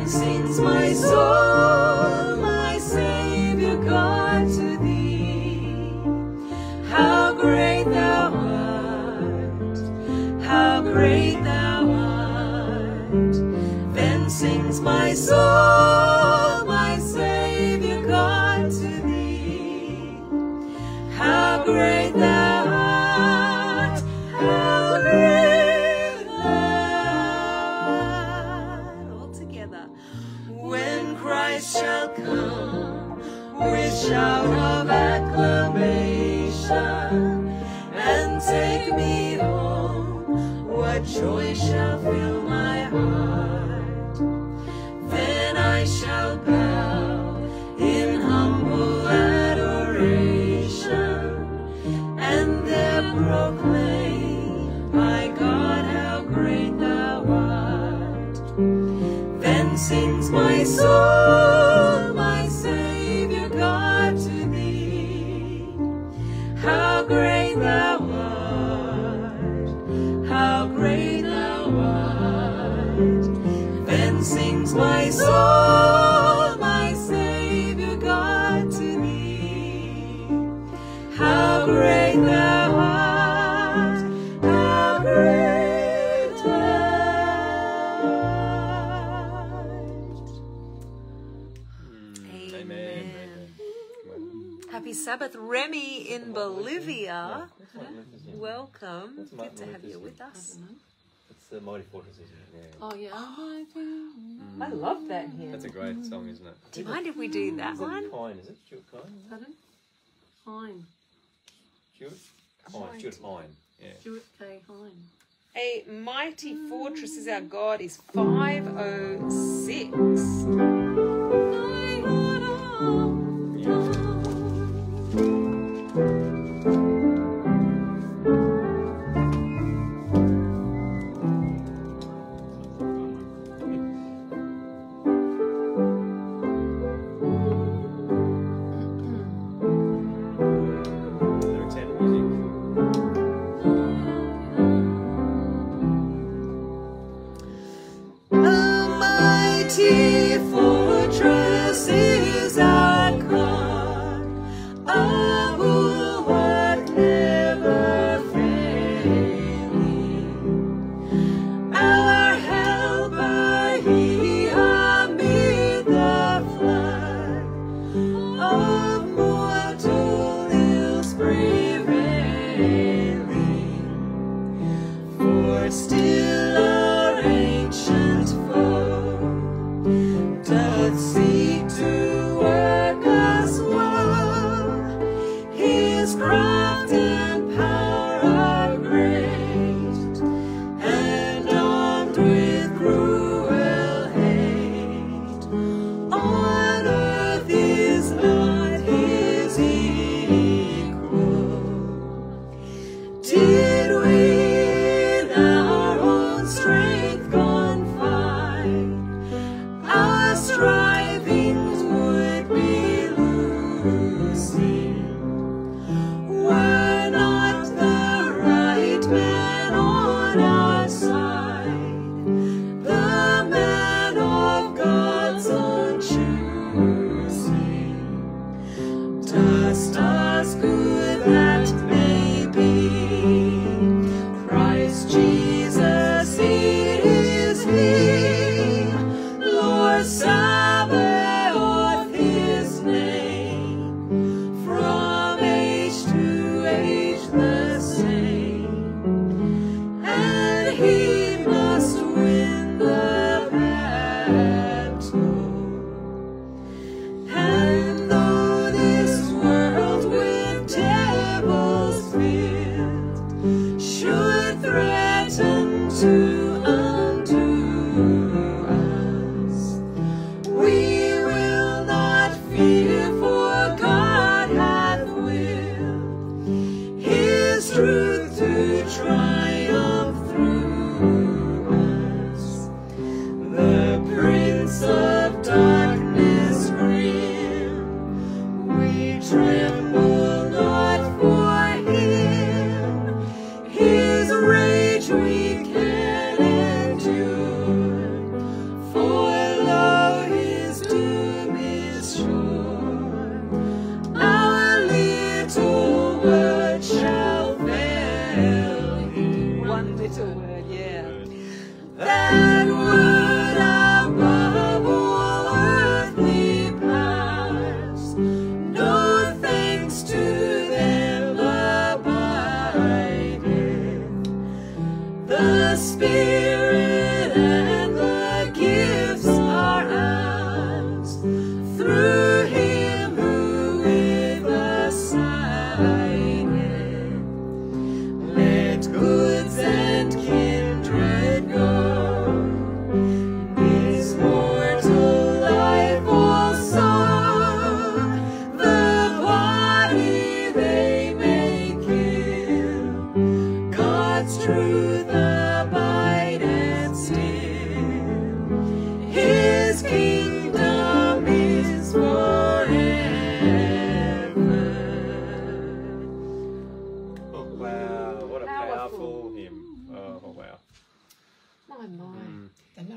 Then sings my soul, my Savior God, to thee. How great thou art, how great thou art. Then sings my soul, my Savior God, to thee. How great thou art, how great thou art. All together. When Christ shall come with shout of acclamation and take me home, what joy shall fill my heart. Then I shall bow in humble adoration and there proclaim, my God, how great thou art. Then sings my soul, my Savior God, to thee. How great thou art, how great thou art. Then sings my soul, my Savior God, to thee. How great thou art, how great thou art. Amen. Happy Sabbath, Remy in Bolivia. Welcome. That's Good Martin to have you Luther's with us. It's the Mighty Fortress, isn't it? Yeah. Oh yeah. I love that hymn. That's a great song, isn't it? Do you mind if we do that Is it one? Hine, is it? Stuart Hine? Pardon? Hine. Stuart? Hine, Stuart Hine. Yeah. Stuart K. Hine. A mighty fortress is our God is 506. Lyrics and music. A mighty fortress is our God, a bulwark never failing. Our helper, he amid the flood of mortal ills prevailing. For still our ancient foe doth seek to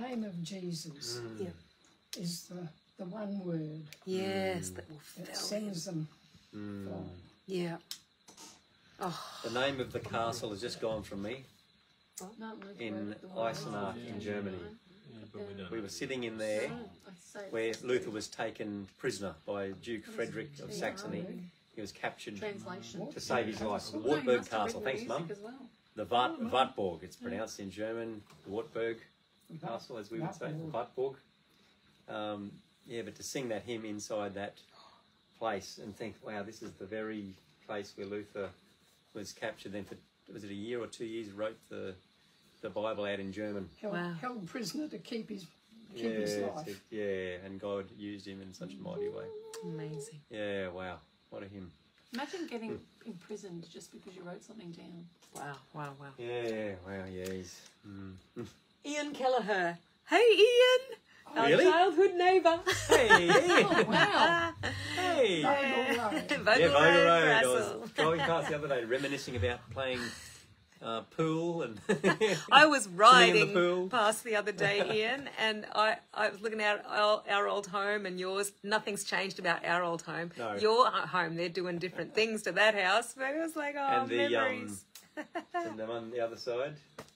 name of Jesus Yeah. is the one word Yes, that will that fill. sends them from. Yeah. Oh, The name of the castle has just gone from me. No, Luke In wrote the one. Eisenach in Germany. Yeah, but we don't We know. were sitting in there I say it's where the Luther was taken prisoner by Duke Frederick of Saxony. He was captured translation. to save his life. The Oh, no, he Wartburg must have Castle. written Thanks, Mum. music as well. The Wartburg, it's pronounced in German. The Wartburg Castle, as we would say. Wartburg. Yeah, but to sing that hymn inside that place and think, wow, this is the very place where Luther was captured. Then for, was it a year or 2 years, wrote the Bible out in German. Wow. Held prisoner to keep his Yeah, life. yeah, and God used him in such a mighty way. amazing. Yeah, wow, what a hymn. Imagine getting imprisoned just because you wrote something down. Wow, wow, wow. Yeah, wow, yeah, he's... Ian Kelleher. Hey, Ian! Our Really? childhood neighbour. Hey, hey, Oh, wow. hey! Vogel Road. Yeah, Vogel Vogel Road, Road. I Brassel. was driving past the other day, reminiscing about playing pool and I was Swimming in riding the pool. past the other day, Ian, and I was looking at our old home and yours. Nothing's changed about our old home. No. Your home, they're doing different things to that house, but it was like, oh, and the memories. and them on the other side.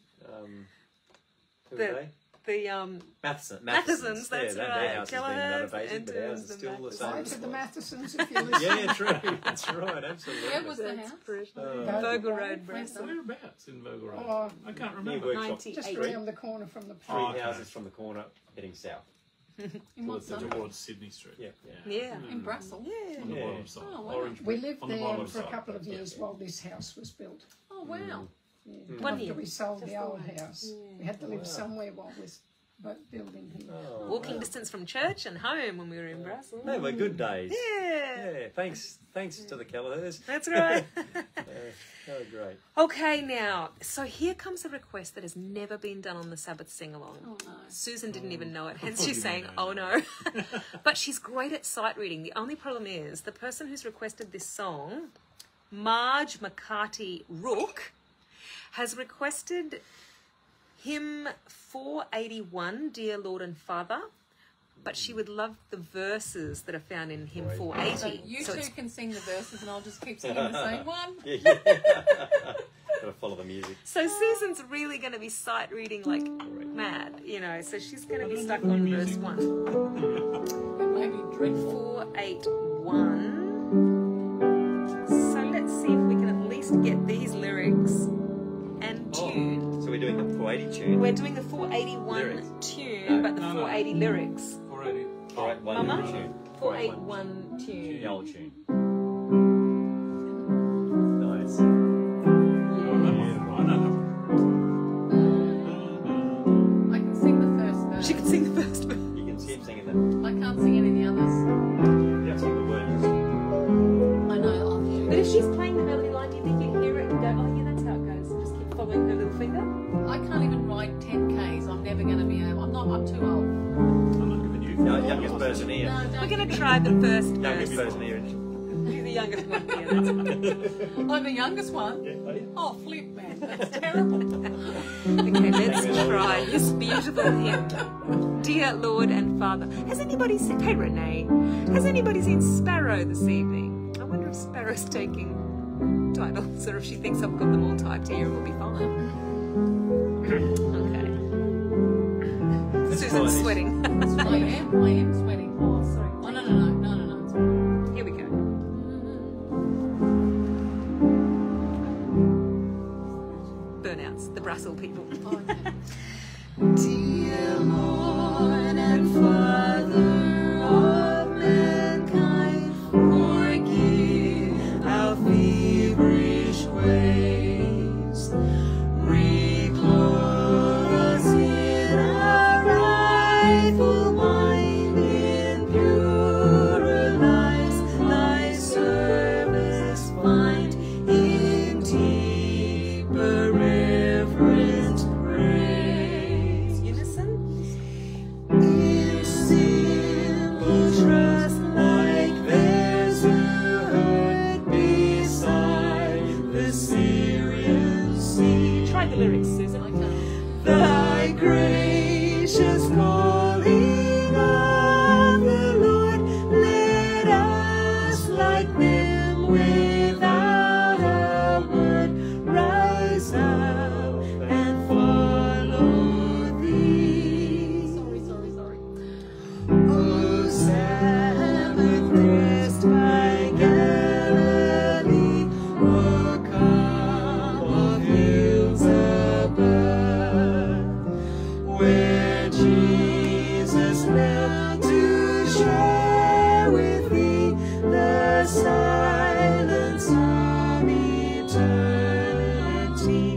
Who The- are they? The Mathesons. Mathesons, that's yeah, right. Their house has been Kelleher's renovated, but ours is and still the Mathesons. same. Hi to the spot. Mathesons if you're listening. Yeah, true. That's right, absolutely. Where was the That's house? pretty. Oh. Vogel Road, Where's Brassel. Whereabouts in Vogel Road? Oh, I can't Near remember. Workshop 98. just Street. around the corner from the Three Oh, okay. houses from the corner heading south. In what Towards the suburb? Towards Sydney Street. Yeah. Yeah. In Brussels? Yeah. On the Yeah. bottom side. Oh, wow. Orange. We lived On the there bottom for a side, couple of yeah. years while this house was built. Oh, wow. Yeah. One After year. we sold Just the the old one. house, we had to live somewhere while we were building here. Oh, Walking wow. distance from church and home when we were in Brussels. They were good days. Yeah. Yeah, thanks to the Kellehers. That's right. They were great. Okay, now, so here comes a request that has never been done on the Sabbath sing-along. Oh, no. Susan didn't even know it, hence What she's do you saying, mean, oh no. But she's great at sight reading. The only problem is the person who's requested this song, Marge McCarty Rook, has requested hymn 481, Dear Lord and Father, but she would love the verses that are found in hymn 480. So you So two it's can sing the verses and I'll just keep singing the same one. Yeah. Gotta follow the music. So Susan's really going to be sight reading like mad, you know, so she's going to be stuck on verse 1. It may be dreadful. 481. So let's see if we can at least get these lyrics and tune. So we're doing the 480 tune. We're doing the 481 Lyrics. tune, but the No, no. 480 lyrics. 480. 481 Mama? tune. 481 tune. The old tune. Nice. Oh, that one. I know that one. I can sing the first verse. She can sing the first verse. You can see him singing that. I can't sing any of the others. You have to sing the words. I know. I'll have to do But if that. she's playing the melody line, do you think you'd hear it and go, oh yeah, that's how it goes. And just keep following her little finger? I can't even ride 10Ks. I'm never going to be able. I'm too old. I'm not giving you. No, youngest person here. No, don't We're going give to me- try the first Youngest verse. person here. You're the youngest one here. That's I'm the youngest one. Oh, flip, man. That's terrible. Okay, let's try this beautiful hymn. Dear Lord and Father. Has anybody seen, hey Renee, has anybody seen Sparrow this evening? I wonder if Sparrow's taking titles or if she thinks I've got them all typed here and we'll be fine. Okay. Susan's sweating. I am sweating. Oh, sorry. Oh, no. It's fine. Here we go. Burnouts, the Brussels people. Oh, okay. Dear Lord and Father of mankind, forgive our feverish ways. Reclothe us in our rightful mind, in purer lives thy service find, in deeper reverent praise. calling of the Lord, let us like them without a word rise up and follow thee. Sorry. O Sabbath rest by Galilee, O cup of hills above, where Jesus knelt to share with thee the silence of eternity,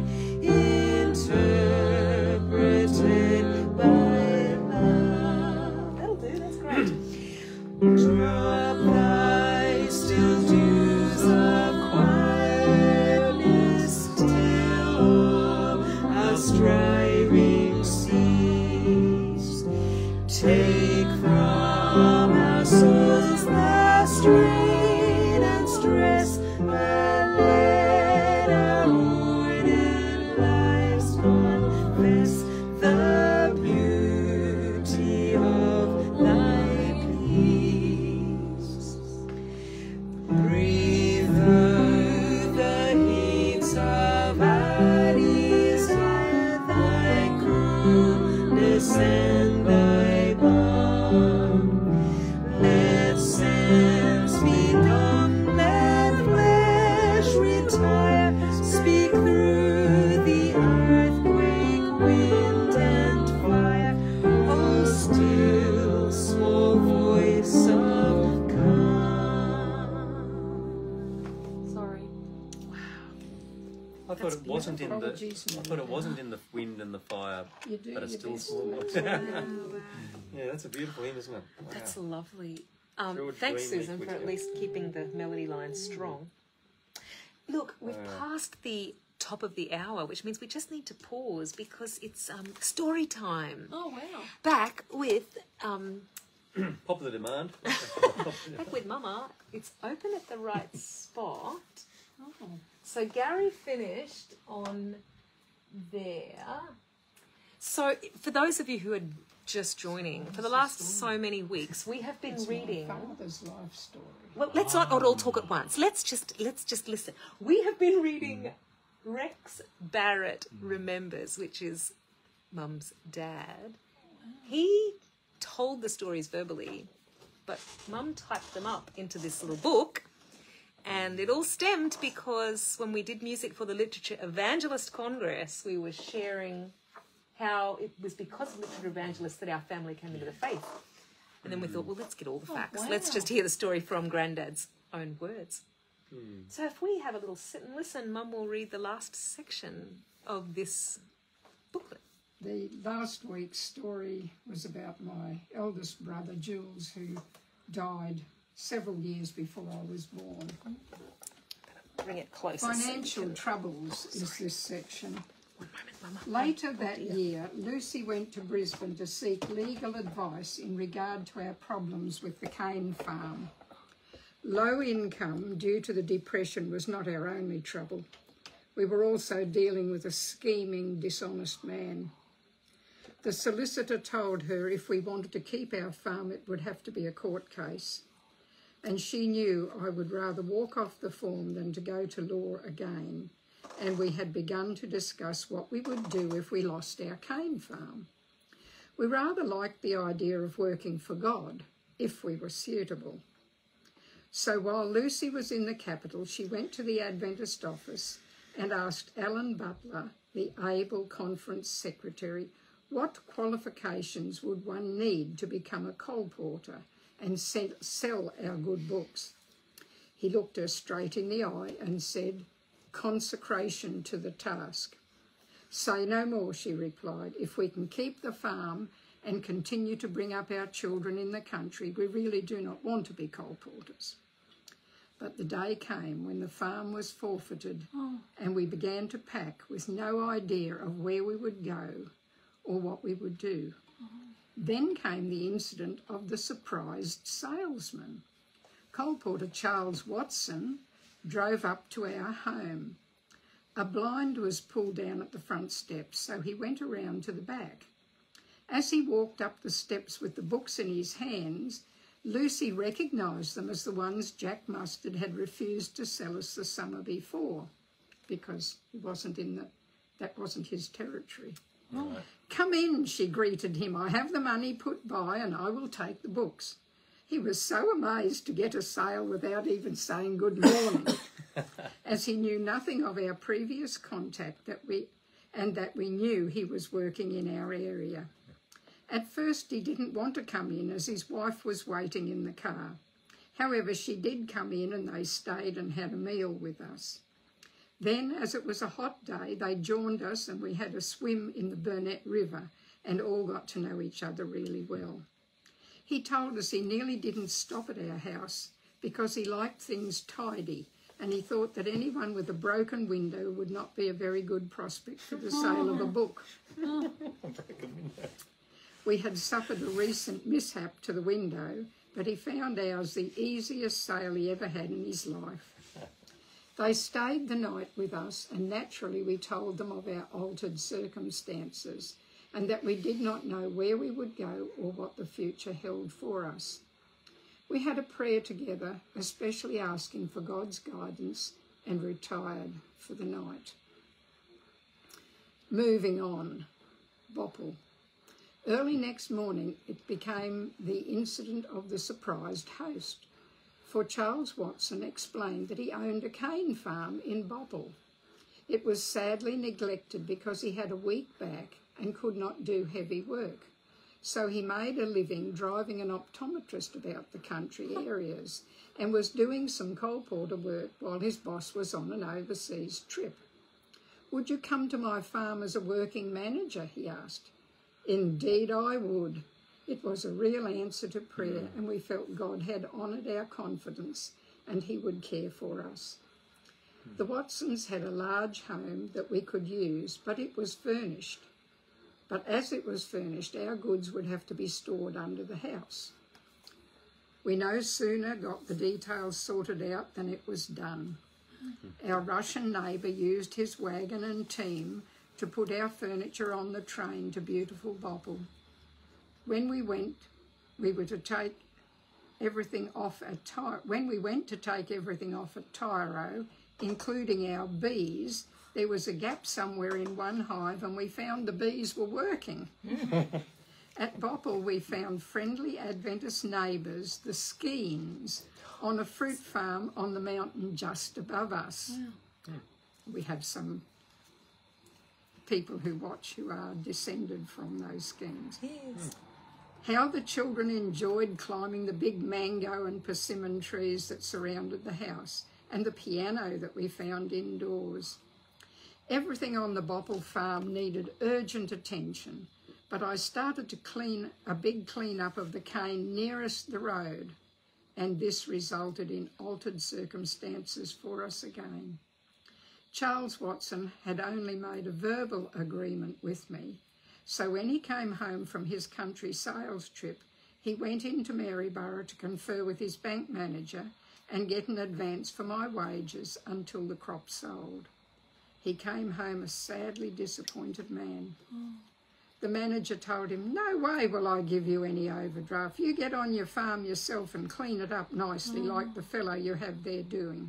interpreted by love. That'll do, that's great. Drop thy still dews of quietness till all our striving cease. Take from our souls the strain and stress, and let our ordered lives confess the beauty of thy peace. Breathe through the heats of our desire, thy coolness and thy balm. Let sense be dumb and flesh retire. Speak through the earthquake, wind and fire. O still small voice of calm. Sorry. I thought it wasn't in the. Apologies, I thought it wasn't in the wind and the fire, You do but it's your still best. small. Wow. Yeah, that's a beautiful hymn, isn't it? Wow. That's lovely. George Thanks, Green Susan, for liquid, at yeah. least keeping the melody line strong. Look, we've passed the top of the hour, which means we just need to pause because it's story time. Oh, wow. Back with Popular demand. back with Mama. It's open at the right spot. Oh. So Gary finished on there. So for those of you who are just joining, for the last so many weeks, we have been It's reading. my father's life story. Well, let's not all talk at once. Let's just listen. We have been reading Rex Barrett Remembers, which is Mum's dad. He told the stories verbally, but Mum typed them up into this little book. And it all stemmed because when we did music for the Literature Evangelist Congress, we were sharing how it was because of Literature Evangelists that our family came into the faith. And then we thought, well, let's get all the facts. Let's wow. just hear the story from Granddad's own words. So if we have a little sit and listen, Mum will read the last section of this booklet. The last week's story was about my eldest brother, Jules, who died several years before I was born. Bring it closer. Financial troubles is this section. One moment, Mama. Later that year, Lucy went to Brisbane to seek legal advice in regard to our problems with the cane farm. Low income due to the depression was not our only trouble. We were also dealing with a scheming, dishonest man. The solicitor told her if we wanted to keep our farm, it would have to be a court case. And she knew I would rather walk off the form than to go to law again. And we had begun to discuss what we would do if we lost our cane farm. We rather liked the idea of working for God, if we were suitable. So while Lucy was in the capital, she went to the Adventist office and asked Alan Butler, the able conference secretary, what qualifications would one need to become a colporteur and sell our good books. He looked her straight in the eye and said, consecration to the task. Say no more, she replied. If we can keep the farm and continue to bring up our children in the country, we really do not want to be colporteurs. But the day came when the farm was forfeited and we began to pack with no idea of where we would go or what we would do. Then came the incident of the surprised salesman. Colporteur Charles Watson drove up to our home. A blind was pulled down at the front steps, so he went around to the back. As he walked up the steps with the books in his hands, Lucy recognised them as the ones Jack Mustard had refused to sell us the summer before, because he wasn't that wasn't his territory. Right. "Come in," she greeted him. "I have the money put by and I will take the books." He was so amazed to get a sale without even saying good morning, as he knew nothing of our previous contact that we knew he was working in our area. At first he didn't want to come in as his wife was waiting in the car. However, she did come in and they stayed and had a meal with us. Then, as it was a hot day, they joined us and we had a swim in the Burnett River and all got to know each other really well. He told us he nearly didn't stop at our house because he liked things tidy and he thought that anyone with a broken window would not be a very good prospect for the sale of a book. We had suffered a recent mishap to the window, but he found ours the easiest sale he ever had in his life. They stayed the night with us, and naturally we told them of our altered circumstances and that we did not know where we would go or what the future held for us. We had a prayer together, especially asking for God's guidance, and retired for the night. Moving on, Bopple. Early next morning, it became the incident of the surprised host, for Charles Watson explained that he owned a cane farm in Bopple. It was sadly neglected because he had a weak back and could not do heavy work. So he made a living driving an optometrist about the country areas and was doing some colporteur work while his boss was on an overseas trip. "Would you come to my farm as a working manager?" he asked. "Indeed I would." It was a real answer to prayer, and we felt God had honoured our confidence and he would care for us. The Watsons had a large home that we could use, but it was furnished. But as it was furnished, our goods would have to be stored under the house. We no sooner got the details sorted out than it was done. Our Russian neighbour used his wagon and team to put our furniture on the train to beautiful Bopple. When we went to take everything off at Tyro, including our bees, there was a gap somewhere in one hive and we found the bees were working. At Bopple, we found friendly Adventist neighbours, the Skeens, on a fruit farm on the mountain just above us. Wow. We have some people who watch who are descended from those Skeens. Yes. How the children enjoyed climbing the big mango and persimmon trees that surrounded the house, and the piano that we found indoors. Everything on the Bopple farm needed urgent attention, but I started to clean a big clean-up of the cane nearest the road, and this resulted in altered circumstances for us again. Charles Watson had only made a verbal agreement with me, so when he came home from his country sales trip, he went into Maryborough to confer with his bank manager and get an advance for my wages until the crop sold. He came home a sadly disappointed man. The manager told him, "No way will I give you any overdraft. You get on your farm yourself and clean it up nicely like the fellow you have there doing."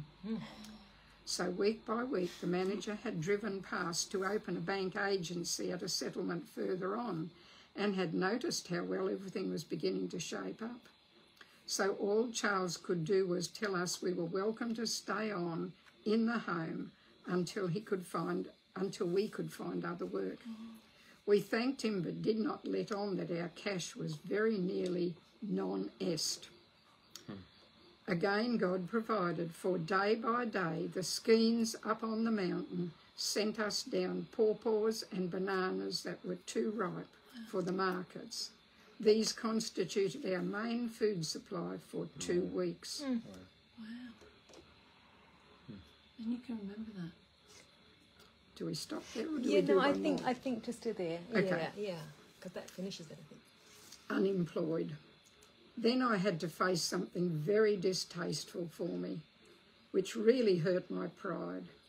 So week by week, the manager had driven past to open a bank agency at a settlement further on and had noticed how well everything was beginning to shape up. So all Charles could do was tell us we were welcome to stay on in the home until we could find other work. We thanked him but did not let on that our cash was very nearly non-est. Again, God provided, for day by day the Skeens up on the mountain sent us down pawpaws and bananas that were too ripe for the markets. These constituted our main food supply for 2 weeks. Wow. And you can remember that. Do we stop there or do Yeah, we do no, one more? I think just do there. Okay. Yeah, because that finishes it, I think. Unemployed. Then I had to face something very distasteful for me, which really hurt my pride.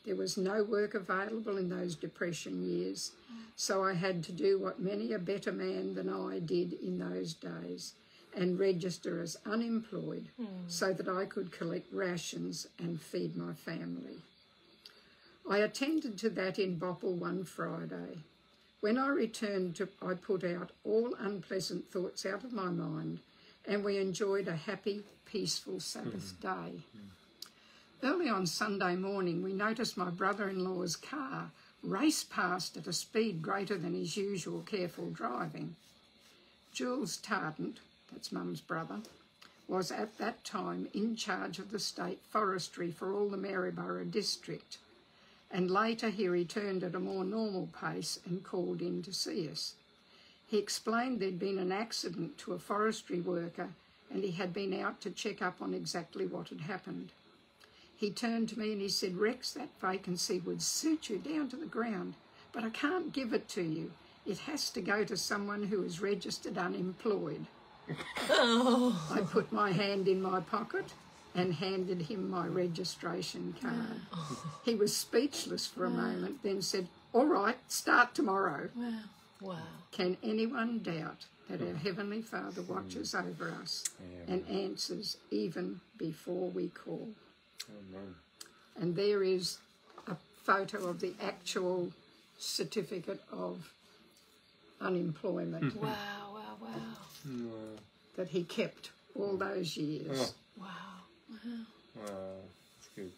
There was no work available in those depression years, so I had to do what many a better man than I did in those days and register as unemployed so that I could collect rations and feed my family. I attended to that in Bopple one Friday. When I returned, I put out all unpleasant thoughts out of my mind, and we enjoyed a happy, peaceful Sabbath day. Early on Sunday morning, we noticed my brother-in-law's car race past at a speed greater than his usual careful driving. Jules Tardant, that's Mum's brother, was at that time in charge of the state forestry for all the Maryborough district, and later he returned at a more normal pace and called in to see us. He explained there'd been an accident to a forestry worker and he had been out to check up on exactly what had happened. He turned to me and he said, "Rex, that vacancy would suit you down to the ground, but I can't give it to you. It has to go to someone who is registered unemployed." I put my hand in my pocket and handed him my registration card. He was speechless for a moment, then said, "All right, start tomorrow." Wow. Can anyone doubt that our Heavenly Father watches over us and answers even before we call? Amen. And there is a photo of the actual certificate of unemployment Wow, wow, wow. that he kept all those years. Wow. Wow, that's good.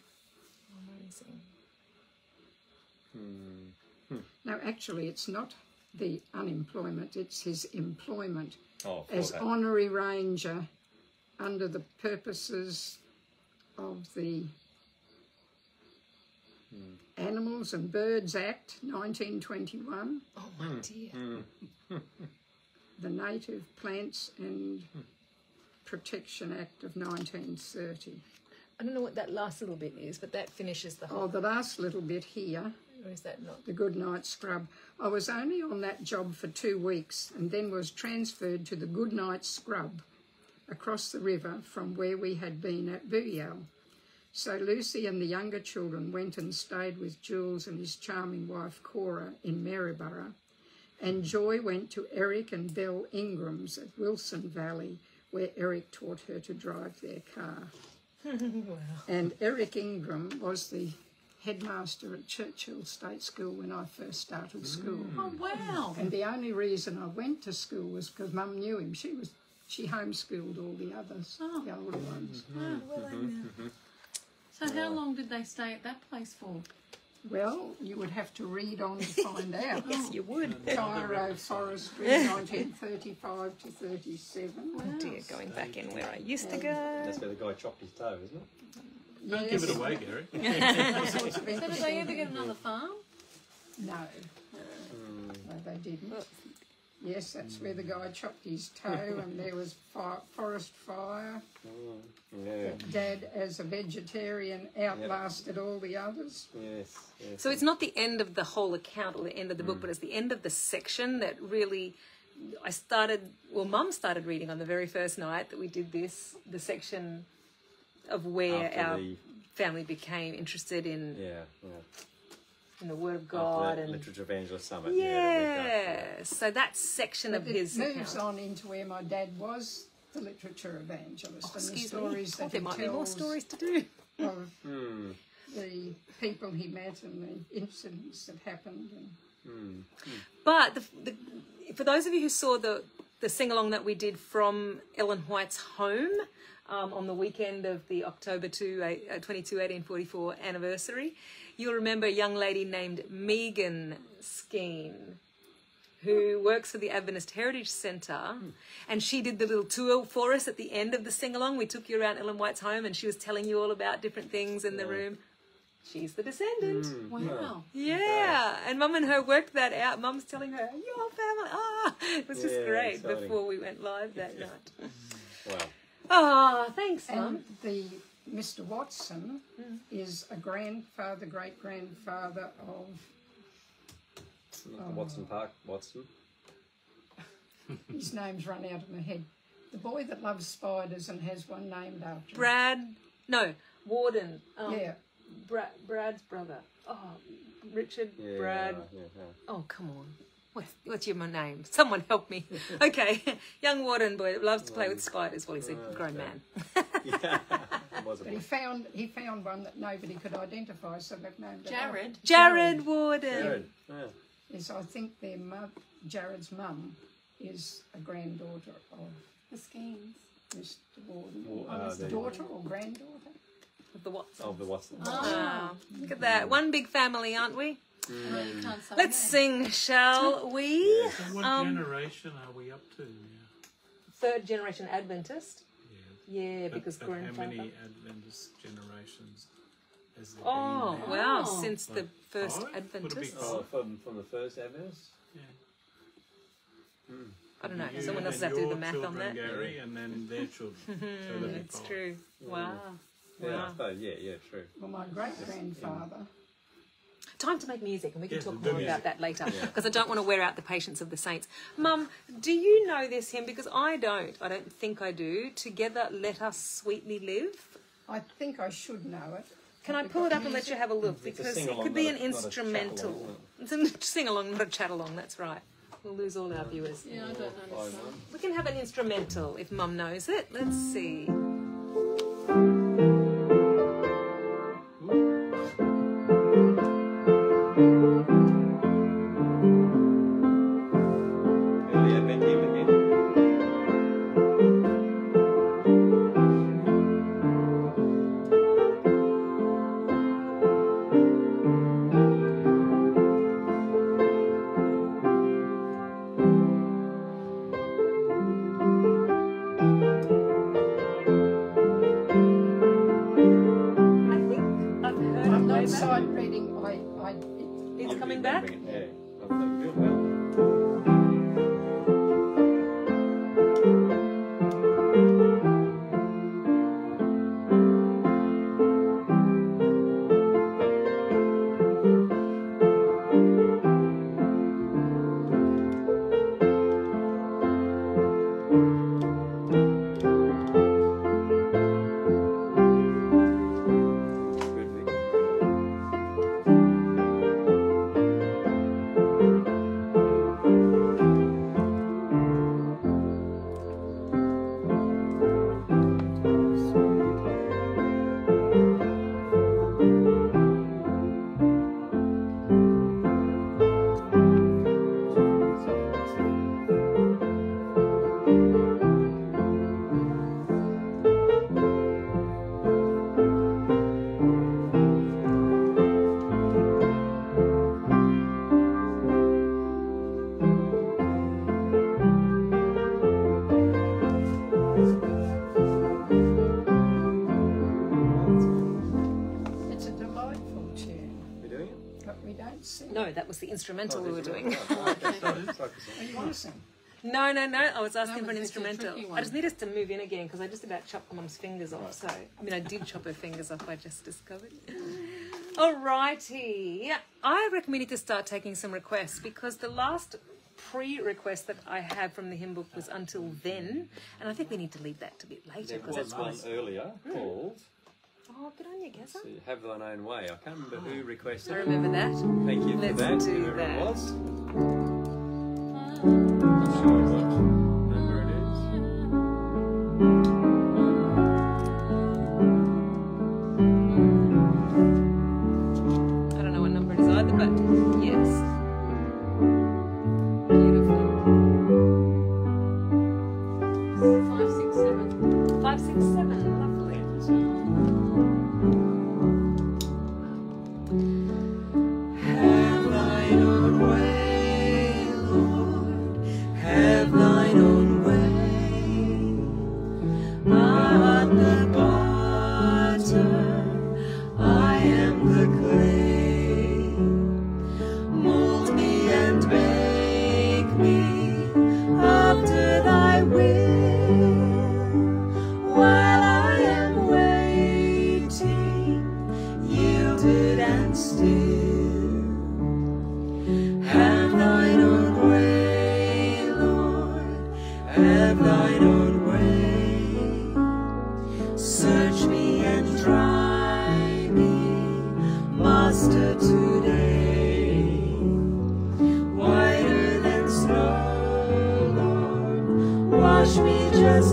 Amazing. No, actually, it's not the unemployment, it's his employment Oh, for as that. honorary ranger under the purposes of the Animals and Birds Act 1921, Oh, my dear. the Native Plants and Protection Act of 1930. I don't know what that last little bit is, but that finishes the whole... Oh, the last little bit here, Or is that not? the Goodnight Scrub. I was only on that job for 2 weeks and then was transferred to the Goodnight Scrub across the river from where we had been at Booyal. So Lucy and the younger children went and stayed with Jules and his charming wife Cora in Maryborough, and Joy went to Eric and Belle Ingram's at Wilson Valley, where Eric taught her to drive their car. And Eric Ingram was the headmaster at Churchill State School when I first started school. Oh, wow. And the only reason I went to school was because Mum knew him. She homeschooled all the others, the older ones. Wow, well, I know. So how long did they stay at that place for? Well, you would have to read on to find out. Yes, you would. Tyro Forestry, 1935 to 37. Oh dear, going back in where I used to go. That's where the guy chopped his toe, isn't it? Don't give it away, Gary. All sorts of So did they interesting ever get things. another farm? No. No, they didn't. Yes, that's where the guy chopped his toe and there was forest fire. Yeah. Dad, as a vegetarian, outlasted all the others. Yes. Yes. So it's not the end of the whole account or the end of the book, but it's the end of the section that really Mum started reading on the very first night that we did this, the section of where After our the- family became interested in Yeah. the Word of After God that and Literature Evangelist Summit. yeah. So that section of But his it moves account. on into where my dad was the literature evangelist and the Excuse stories me. that There he might be more tells stories to do. of the people he met and the incidents that happened. And But for those of you who saw the sing-along that we did from Ellen White's home on the weekend of the October 22, 1844 anniversary, you'll remember a young lady named Megan Skeen, who works for the Adventist Heritage Centre, and she did the little tour for us at the end of the sing-along. We took you around Ellen White's home and she was telling you all about different things in the room. She's the descendant. Wow. Yeah, and Mum and her worked that out. Mum's telling her, your family, it was just Yeah, great exciting. before we went live that night. Wow. Oh, thanks, Mum. and the Mr. Watson is a grandfather, great-grandfather of Watson Park, Watson. his name's run out of my head. The boy that loves spiders and has one named after him. Warden. Yeah, Brad's brother. Oh, Richard, Yeah, Brad. yeah. Oh, come on. What's your name? Someone help me. Okay. Young warden boy that loves to play with spiders. Well, he's a grown man. Yeah. It was a But he found one that nobody could identify, so they've named it. Jared. Jared Warden. Jared. Yeah. Yes, I think Jared's mum is a granddaughter of The Skeens. Mr. Warden. the- Daughter or granddaughter? Of the Watsons. Of the Watsons. Oh, look at that. One big family, aren't we? Well, you can't say Let's that. sing, shall we? So what generation are we up to now? Third generation Adventist. Yeah. Yeah, But- because but how grandfather. many Adventist generations has there Oh, been now? wow. Oh. Since the first Five? Would it be Adventists. Oh, from the first Adventist? Yeah. I don't know. You Someone else and has to do the your math on children, that. Gary, and then their children. So that'd be That's five. true. Wow. Yeah, I Wow. suppose. Yeah, true. Well, my great-grandfather, Time to make music, and we can Yes, talk do more music. about that later, because I don't want to wear out the patience of the saints. Mum, do you know this hymn? Because I don't. I don't think I do. Together, let us sweetly live. I think I should know it. Can I pull it up and let you have a look? It's a Because it sing-along, could be not an a- not a instrumental. chat-along, It's a sing-along, not a chat-along. That's right. We'll lose all our viewers. Yeah, I don't understand. We can have an instrumental if Mum knows it. Let's see. Early Advent hymn again. I think I've heard it I'm way not back. sight reading. It's You'll coming be back. remembering it, yeah. I think you'll well. Good, Vic. It's a delightful tune, We doing it? but we don't sing. No, that was the instrumental we were doing. Oh, you want to sing? No. I was asking for an was actually a instrumental. tricky I just one. need us to move in again because I just about chopped Mum's fingers off. So, I mean, I did chop her fingers off. I just discovered. Alrighty. Yeah, I reckon we need to start taking some requests because the last pre-request that I had from the hymn book was until then, and I think we need to leave that a bit later There because was that's one earlier called Oh, good on you, Gazza. Have Thine Own Way. I can't remember who requested I it. remember that. Thank you for Let's that, do whoever that. it was. Not sure what number it is. I don't know what number it is either, but yes. Beautiful. 5, 6, 7. 5, 6, 7. Lovely. Have thine own way, Lord, have thine own way. Art the potter, I am the clay. Mold me and make me after thy will, while just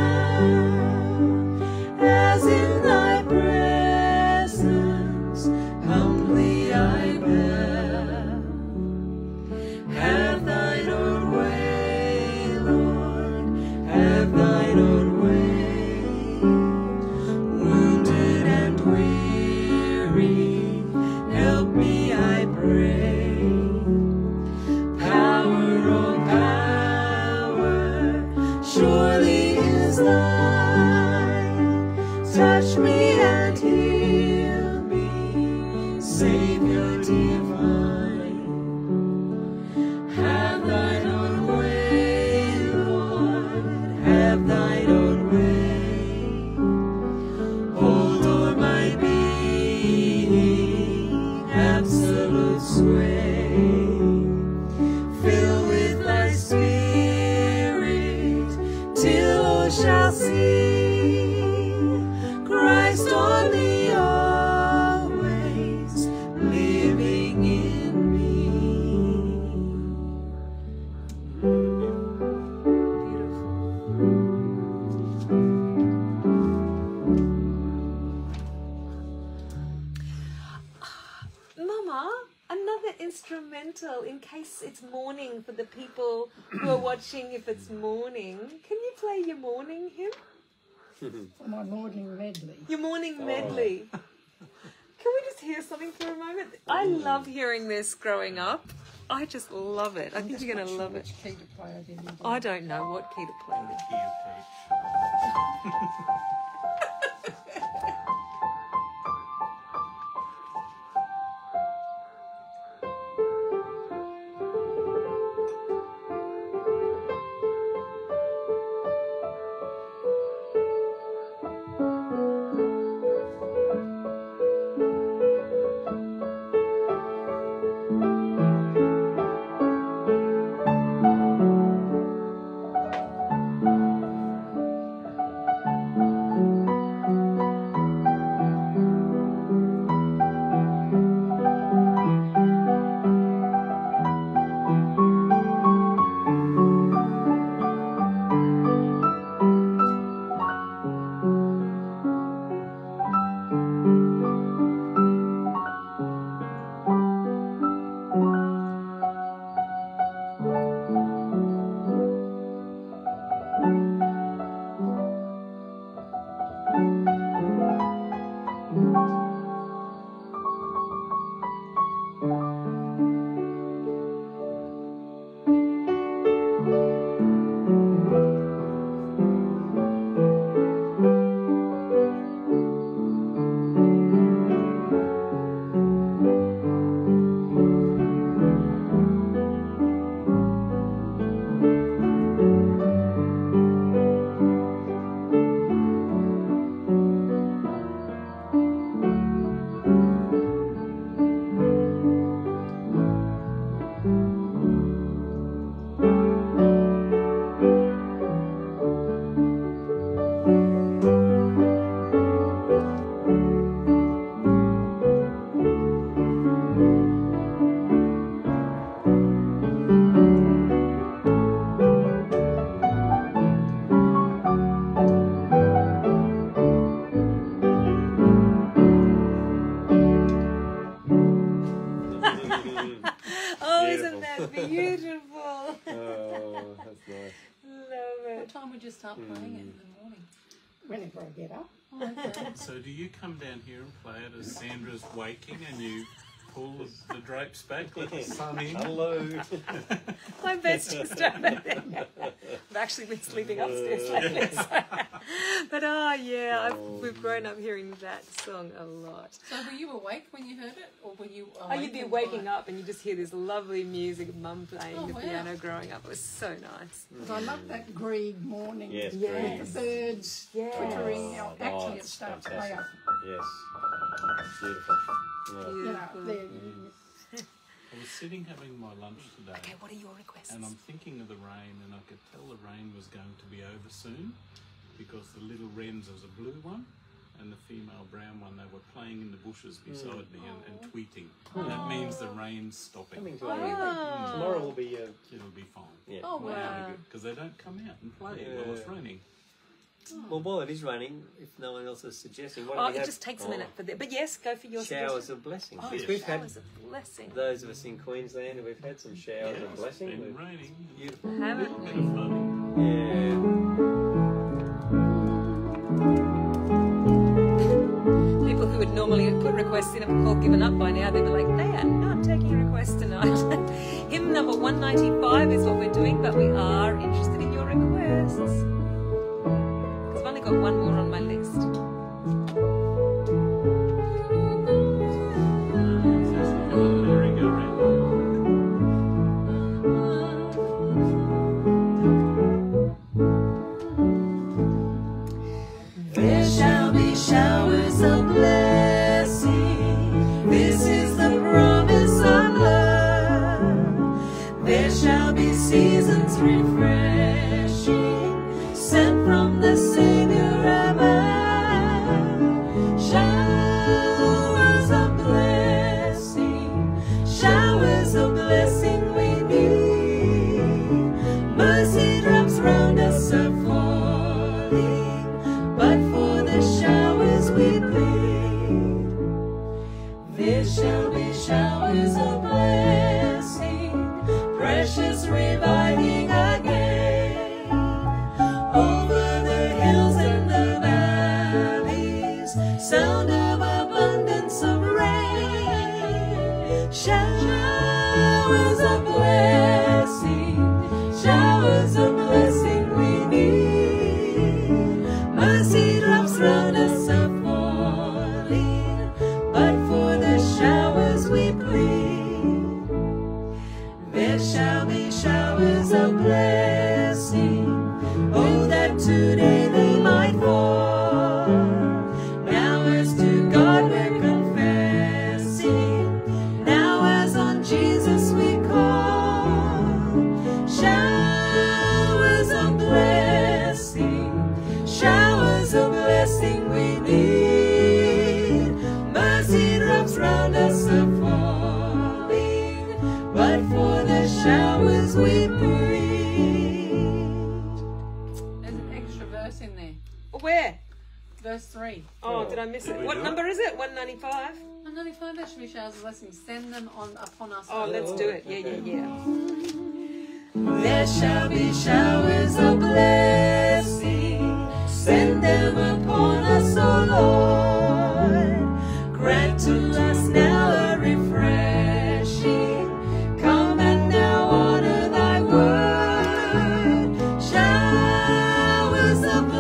now, as in thy presence humbly I bow. Have thine own way, Lord, have thine own way. Wounded and weary, help me, I pray. Power, oh power, surely is thine. Touch me and heal me, Savior divine. Have thine own way, Lord, have thine own way. Hold o'er my being, absolute sway. Fill with thy spirit, till all shall see Christ only always living in me. Mama, another instrumental in case it's morning for the people who are watching. If it's morning, can you play your morning hymn? For my morning medley. Your morning medley. Can we just hear something for a moment? I love hearing this growing up. I just love it. I think you're going to love it. Which key to play it in. I don't know what key to play it in. Key of peach. Oh, isn't that beautiful? Oh, that's nice. Love What it. time would you start playing it in the morning? Whenever I get up. Oh, okay. So do you come down here and play it as Sandra's waking and you pull the drapes back, let the sun in? Hello. My bed's just over there. I've actually been sleeping upstairs lately. So. But yeah, we've grown up hearing that song a lot. So were you awake when you heard it, or were you? Oh, you'd be waking up and you just hear this lovely music, Mum playing Oh, the wow. piano growing up. It was so nice. Because I love that green morning. Yes, Yes. please. The birds Yes. twittering. Oh, Actually, it it's starts fantastic. way up. Yes. Beautiful. Yeah. You know, Beautiful. there. I was sitting having my lunch today. Okay, what are your requests? And I'm thinking of the rain, and I could tell the rain was going to be over soon because the little wrens, there was a blue one and the female brown one, they were playing in the bushes beside me and tweeting. That means the rain's stopping. Coming to an end. Tomorrow will be. It'll be fine. Yeah. Oh, wow. Because they don't come out and play Yeah. while it's raining. Well, while it is raining, if no one else is suggesting, why Oh, don't we it have just takes a minute for that. But yes, go for your showers of blessing? Oh, Because we've had showers of blessing. those of us in Queensland, we've had some showers of It's blessing. been We've- raining. Beautiful. Haven't Bit we? of flooding. Yeah. People who would normally put requests in have all given up by now. They'd be like, they are not taking a request tonight. Hymn number 195 is what we're doing, but we are interested in your requests. Because I've only got one more on my list. Merry-go-round. There shall be showers of blessing. This is the promise of love. There shall be seasons refreshing, sent from the Savior above. Showers of blessing, showers of blessing we need. Mercy drops round us are falling, but for the showers we plead. There shall be showers of blessing, precious reviving again, over the hills and the valleys, sound of abundance of rain. Showers of blessing, showers of blessing we need. Mercy drops round us are falling, but for the showers we plead. There shall be showers of blessing, oh that today they might fall. Now as to God we're confessing, now as on Jesus we call. Showers of blessing, showers of blessing we need. Mercy drops round us are falling, but for the showers we plead. There's an extra verse in there. Where? Verse 3. Oh, did I miss it? Did we What do number is it? 195? 195, there should be showers of blessing. Send them on upon us. Oh, let's do it. Yeah. There shall be showers of blessing, send them upon us, O Lord. Grant to us now a refreshing, come and now honor thy word. Showers of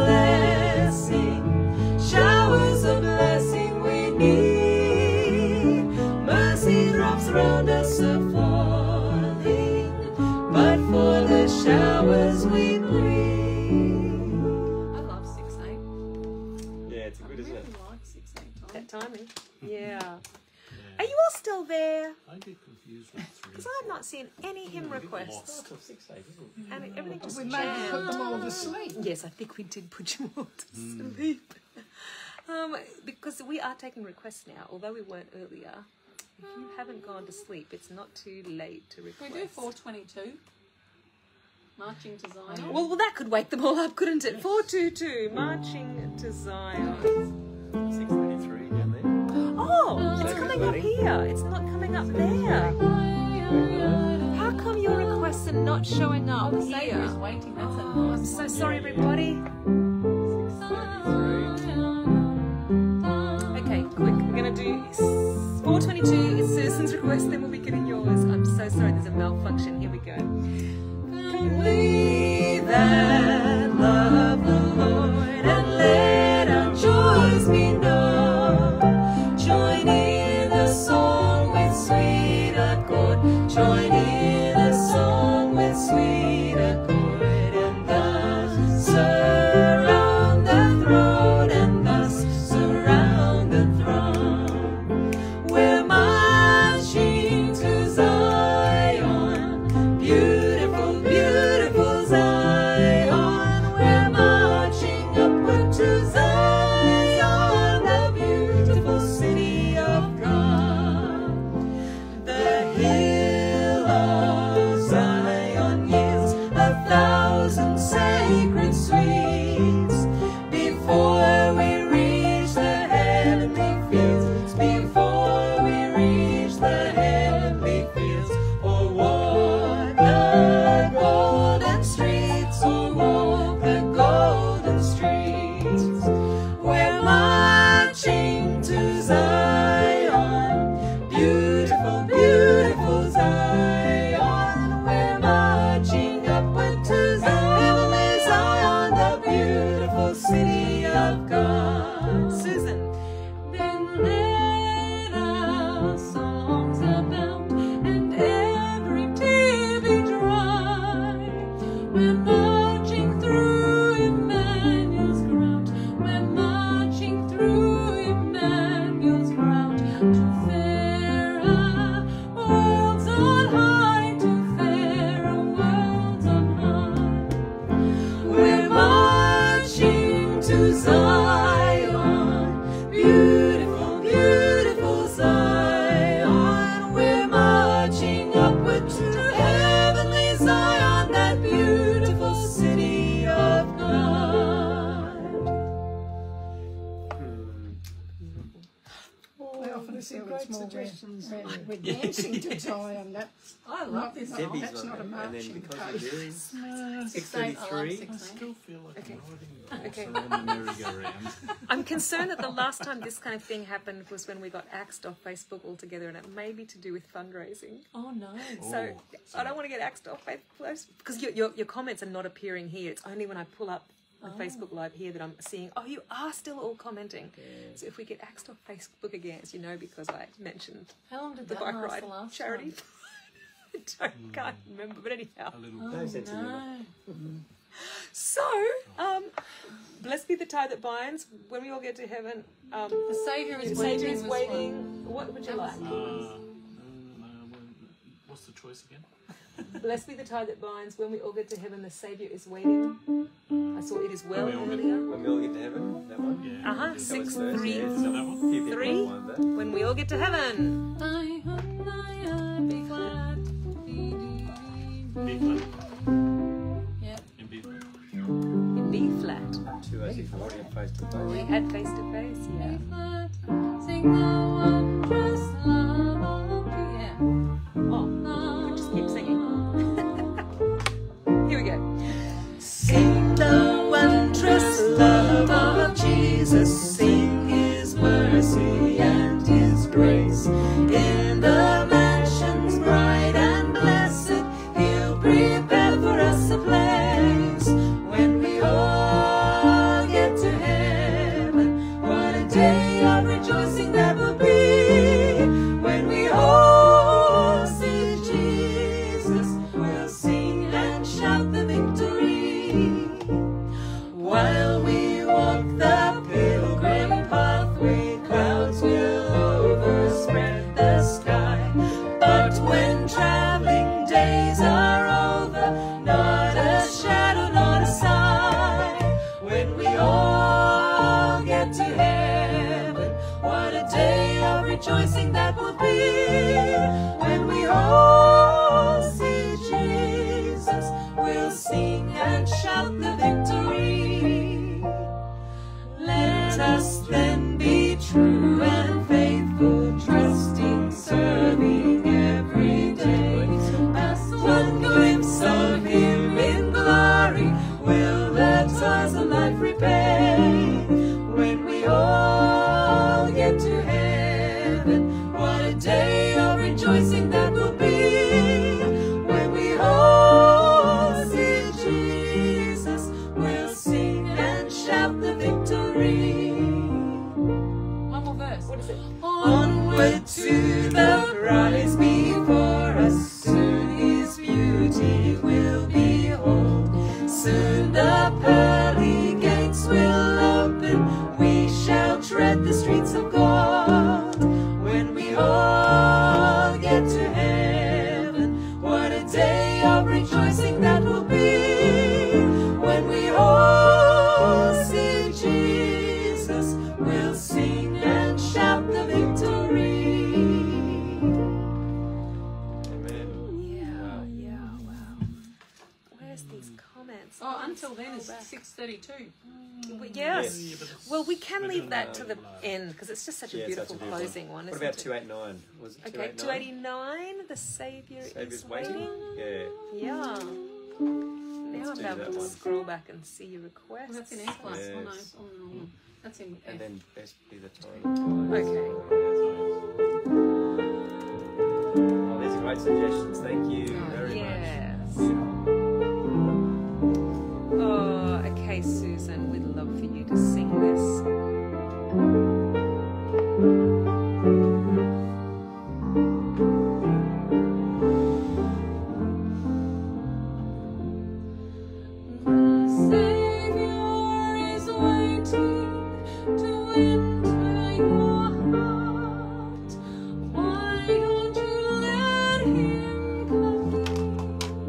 blessing we need. Mercy drops round us are falling, but for the showers we plead. I love 6-8. Yeah, it's good, isn't I it? really like 6-8 time. That timing. Yeah. Are Yeah. you all still there? I get confused with 3. Because I've not seen any hymn requests. Till 6, 8, isn't it? And everything just We may have put jammed. them all to sleep. Yes, I think we did put you all to sleep. Because we are taking requests now, although we weren't earlier. If you haven't gone to sleep, it's not too late to We request. do 422. Marching to Zion. Well, that could wake them all up, couldn't it? 422, Marching to Zion. 6:33 down there. Oh, it's So coming up exciting. here. It's not coming up there. How come your requests are not showing up The Saviour here? is waiting. That's a Oh, I'm nice so one. sorry, everybody. 6:33. Okay, quick. We're going to do 422 is Citizen's request, then we'll be getting yours. I'm so sorry, there's a malfunction. Here we go. We that love the Lord, and let our joys be known. Join in the song with sweet accord. Join in the song with sweet accord, and thus surround it's great more suggestions. we're dancing to Zion. That's I love not, this not, song. Debbie's that's on not a it, and then marching because post. of Mary's 16, I love 6:33. 16. I still feel like Okay. I'm riding a Okay. horse around the merry-go-round. I'm concerned that the last time this kind of thing happened was when we got axed off Facebook altogether, and it may be to do with fundraising. Oh no. So Oh, I don't want to get axed off Facebook because your comments are not appearing here. It's only when I pull up the Facebook Live here that I'm seeing, oh, you are still all commenting. So if we get axed off Facebook again, as you know, because I mentioned How long did the that bike last ride the last charity. time? Can't remember, but anyhow. A little No sense of humour. No. So, blessed be the tie that binds. When we all get to heaven, The Saviour the is Saviour waiting. is was waiting. one. What would you That like? was- what's the choice again? Blessed be the tie that binds. When we all get to heaven, the Saviour is waiting. I saw it is well When we all get- earlier. When we all get to heaven, that one. Yeah. Uh-huh, yeah. That 6, was first, 3, yeah. Is that one? Few people Three. wanted that. When we all get to heaven. I hope I be glad. B flat. Yeah. In B flat. In B flat. 20640 and face to We face. had face to face, yeah. Sing the wondrous love of thee. Yeah. Oh, we just keep singing. Here we go. Sing the wondrous love of Jesus, sing his mercy and his grace. In the mansions bright and blessed, he'll prepare for us a place. When we all get to heaven, what a day of rejoicing that will be. When we all see Jesus, we'll sing and shout the victory. While we walk the pilgrim pathway, clouds will overspread the sky. But when traveling days are over, not a shadow, not a sign. When we all get to heaven, what a day of rejoicing that will be. When we all see Jesus, we'll sing and shout the victory. Let us then be true and faithful, trusting, serving every day. As one glimpse of him in glory will the toils of life repay. When we all get to heaven, what a day of rejoicing that will be. When we all see Jesus, we'll sing and shout the victory. One more verse. What is it? Onward to the prize before us, soon his beauty will behold. Soon the pearly gates will open, we shall tread the streets of gold. When we all get to heaven, what a day of rejoicing that will be. When we all see Jesus, we'll sing and shout the victory. Amen. Yeah, wow. Where's these comments? Oh, until then Scroll it's back. 6:32. Yes. Yeah, but it's- Well, we can we're leave doing that to the live. end because it's just such a Yeah, it's beautiful such a beautiful closing one. What isn't about it? 289? Was it Okay, 289. The Saviour Saviour's is waiting. waiting. Yeah. Yeah. Now Let's I'm do able that to one. scroll back and see your requests. Well, that's in F plus. Oh, no. Yes. Oh, that's in F. And then best be the time. Okay. Oh, these are great suggestions. Thank you very Yes. much. Oh, okay, Susan. We'd love for you to sing this. The Saviour is waiting to enter your heart. Why don't you let him come in?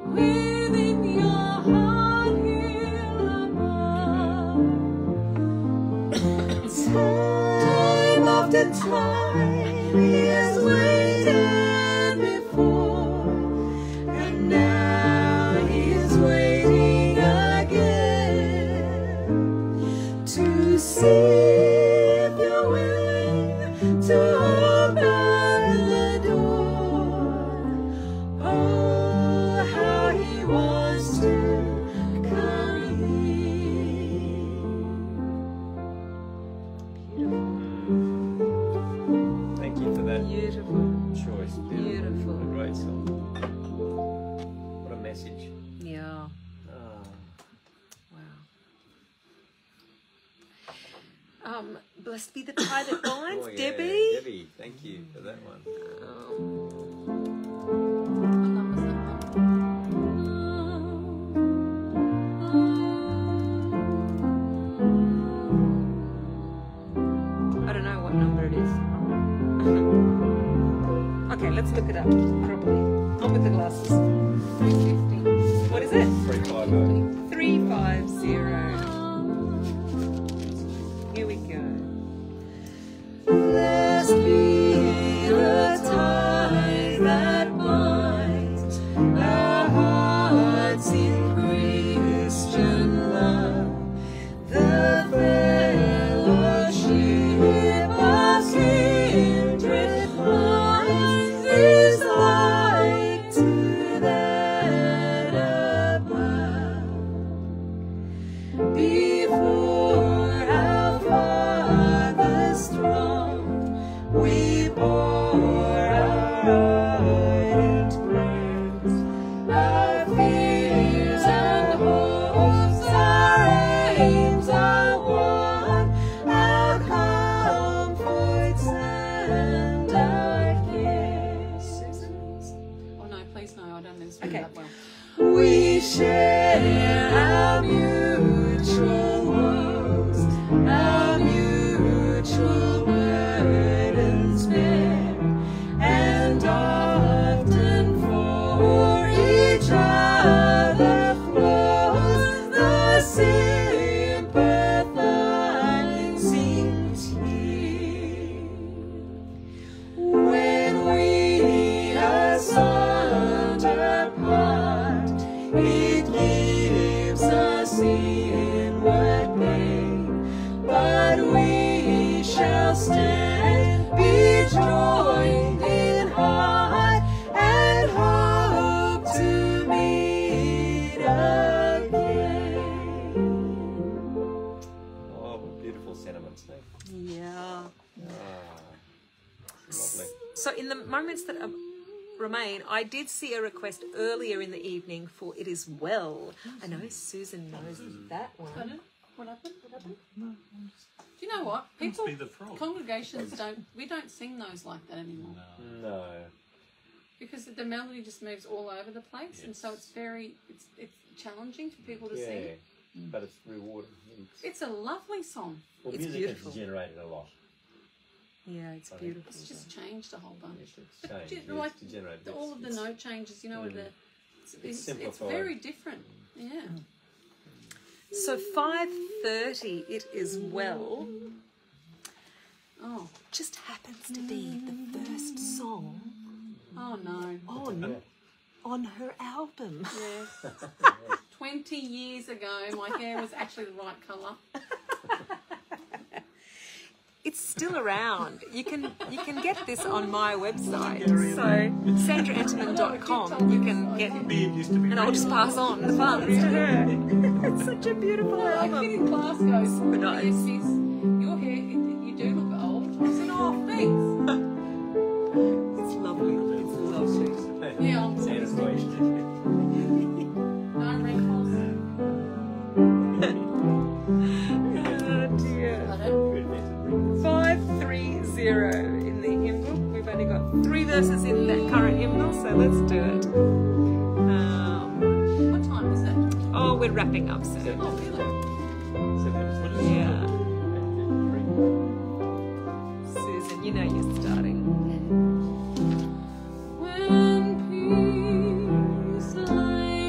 within your heart here above. Time after time he has waited before, and now he is waiting again to see if you're willing to open the door. Oh, how he wants to come in. Thank you for that Beautiful. choice. Beautiful. What a great song. What a message. Yeah. Ah. Wow. Blessed be the tie that binds, Oh, yeah. Debbie. Debbie, thank you for that one. What number's that I don't know what number it is. Okay, let's look it up properly. On with the glasses. 350. What is it? 350. 350. Here we go. Blessed be the tie that binds our hearts in Christian love, the fellowship of kindred minds is like to that above. Before our Father's throne, we pour our ardent prayers, our fears and hopes, our aims are one, our comforts and our cares. Oh no, please no, I don't understand Okay. that well. We share our mutual woes, our mutual burdens bear, and often for each other flows the sympathizing tear. When we asunder part, it gives us inward pain, but we shall stand, be joined in heart, and hope to meet again. Oh, what beautiful sentiments, eh? Yeah. Ah, lovely. So in the moments that remain, I did see a request earlier in the evening for It Is Well. I know Susan knows that one. Pardon? What happened? Do you know what? Must People, be the frog. congregations we don't sing those like that anymore. No. Because the melody just moves all over the place, and so it's it's challenging for people to Yeah. sing. But it's rewarding. It's a lovely song. Well, It's music beautiful. has generated a lot. Yeah, it's I think beautiful. It's just changed a whole bunch. It's But changed. do you know, like It's generated. all of the note changes, you know, Mm. it's simplified. very different. Yeah. So 5:30, It Is Well, Oh. just happens to be the first song Oh no. on her album. Yes. 20 years ago, my hair was actually the right colour. It's still around. You can get this on my website. So sandraenterman.com. You can get, Beard used to be and I'll just pass on the funds to her. It's such a beautiful Like album. kid in class goes, Nice. yes, miss, your hair, you do look old. I said, oh, thanks. It's lovely. It's lovely. Yeah, I'm Santa's voice. no wrinkles. Oh dear. Pardon? 530 in the hymn book. We've only got 3 verses in that current hymnal, so let's do it. What time is it? Oh, we're wrapping up soon. Oh, really? Yeah. Susan, you know you're starting. When peace I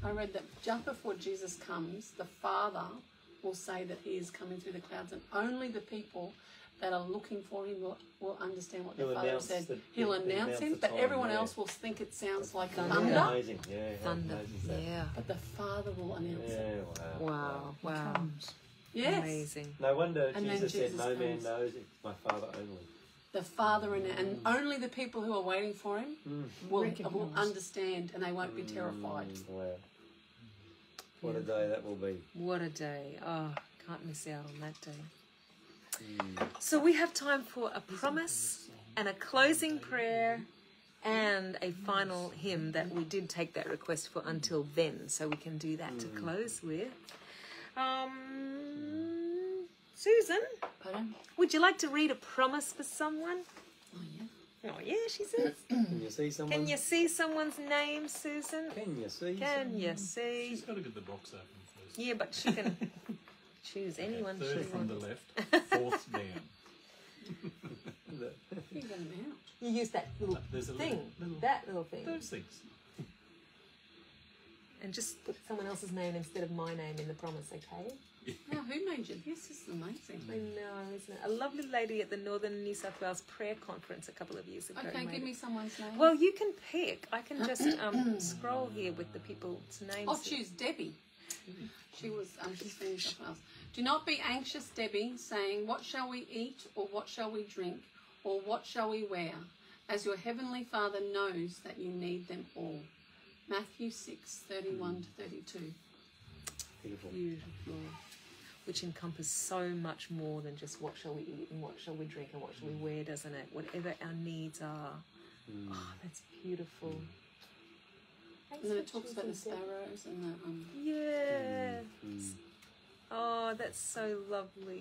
I read that just before Jesus comes, the Father will say that he is coming through the clouds, and only the people that are looking for him will understand what He'll the Father announce said. the- He'll he'll announce announce him, the but time, everyone yeah. else will think it sounds like Thunder. thunder. Amazing. Yeah. how Thunder. amazing is that? Yeah. But the Father will announce it. Yeah. Wow. Wow. Wow. Comes. Yes. Amazing. No wonder And then Jesus said, Jesus "No man comes. knows it, my Father only." The Father and only the people who are waiting for him will Recognise. understand, and they won't be terrified. Wow. What a day that will be. What a day. Oh, can't miss out on that day. So we have time for a promise and a closing prayer and a final hymn that we did take that request for until then. So we can do that to close with. Susan, Pardon? would you like to read a promise for someone? Oh, yeah. Oh, yeah, she says. Can you see someone? Can you see someone's name, Susan? Can you see? Can you see? She's got to get the box open first. Yeah, but she can choose anyone Third she from the wants. left, fourth down. You got him out. You use that little There's a thing, little- that little thing, Those things. and just put someone else's name instead of my name in the promise, okay? Now, who made you this? This is amazing. I know, isn't it? A lovely lady at the Northern New South Wales Prayer Conference a couple of years ago. Okay, made give it. me someone's name. Well, you can pick. I can just scroll here with the people's names. I'll choose Debbie. She was, she's from New South Wales. Do not be anxious, Debbie, saying, what shall we eat, or what shall we drink, or what shall we wear? As your heavenly Father knows that you need them all. Matthew 6:31 to 32. Beautiful. Beautiful. Which encompasses so much more than just what shall we eat and what shall we drink and what shall we wear, doesn't it? Whatever our needs are. Oh, that's beautiful. Thanks And then for it talks about the choosing Debbie. sparrows and the Yeah. Oh, that's so lovely.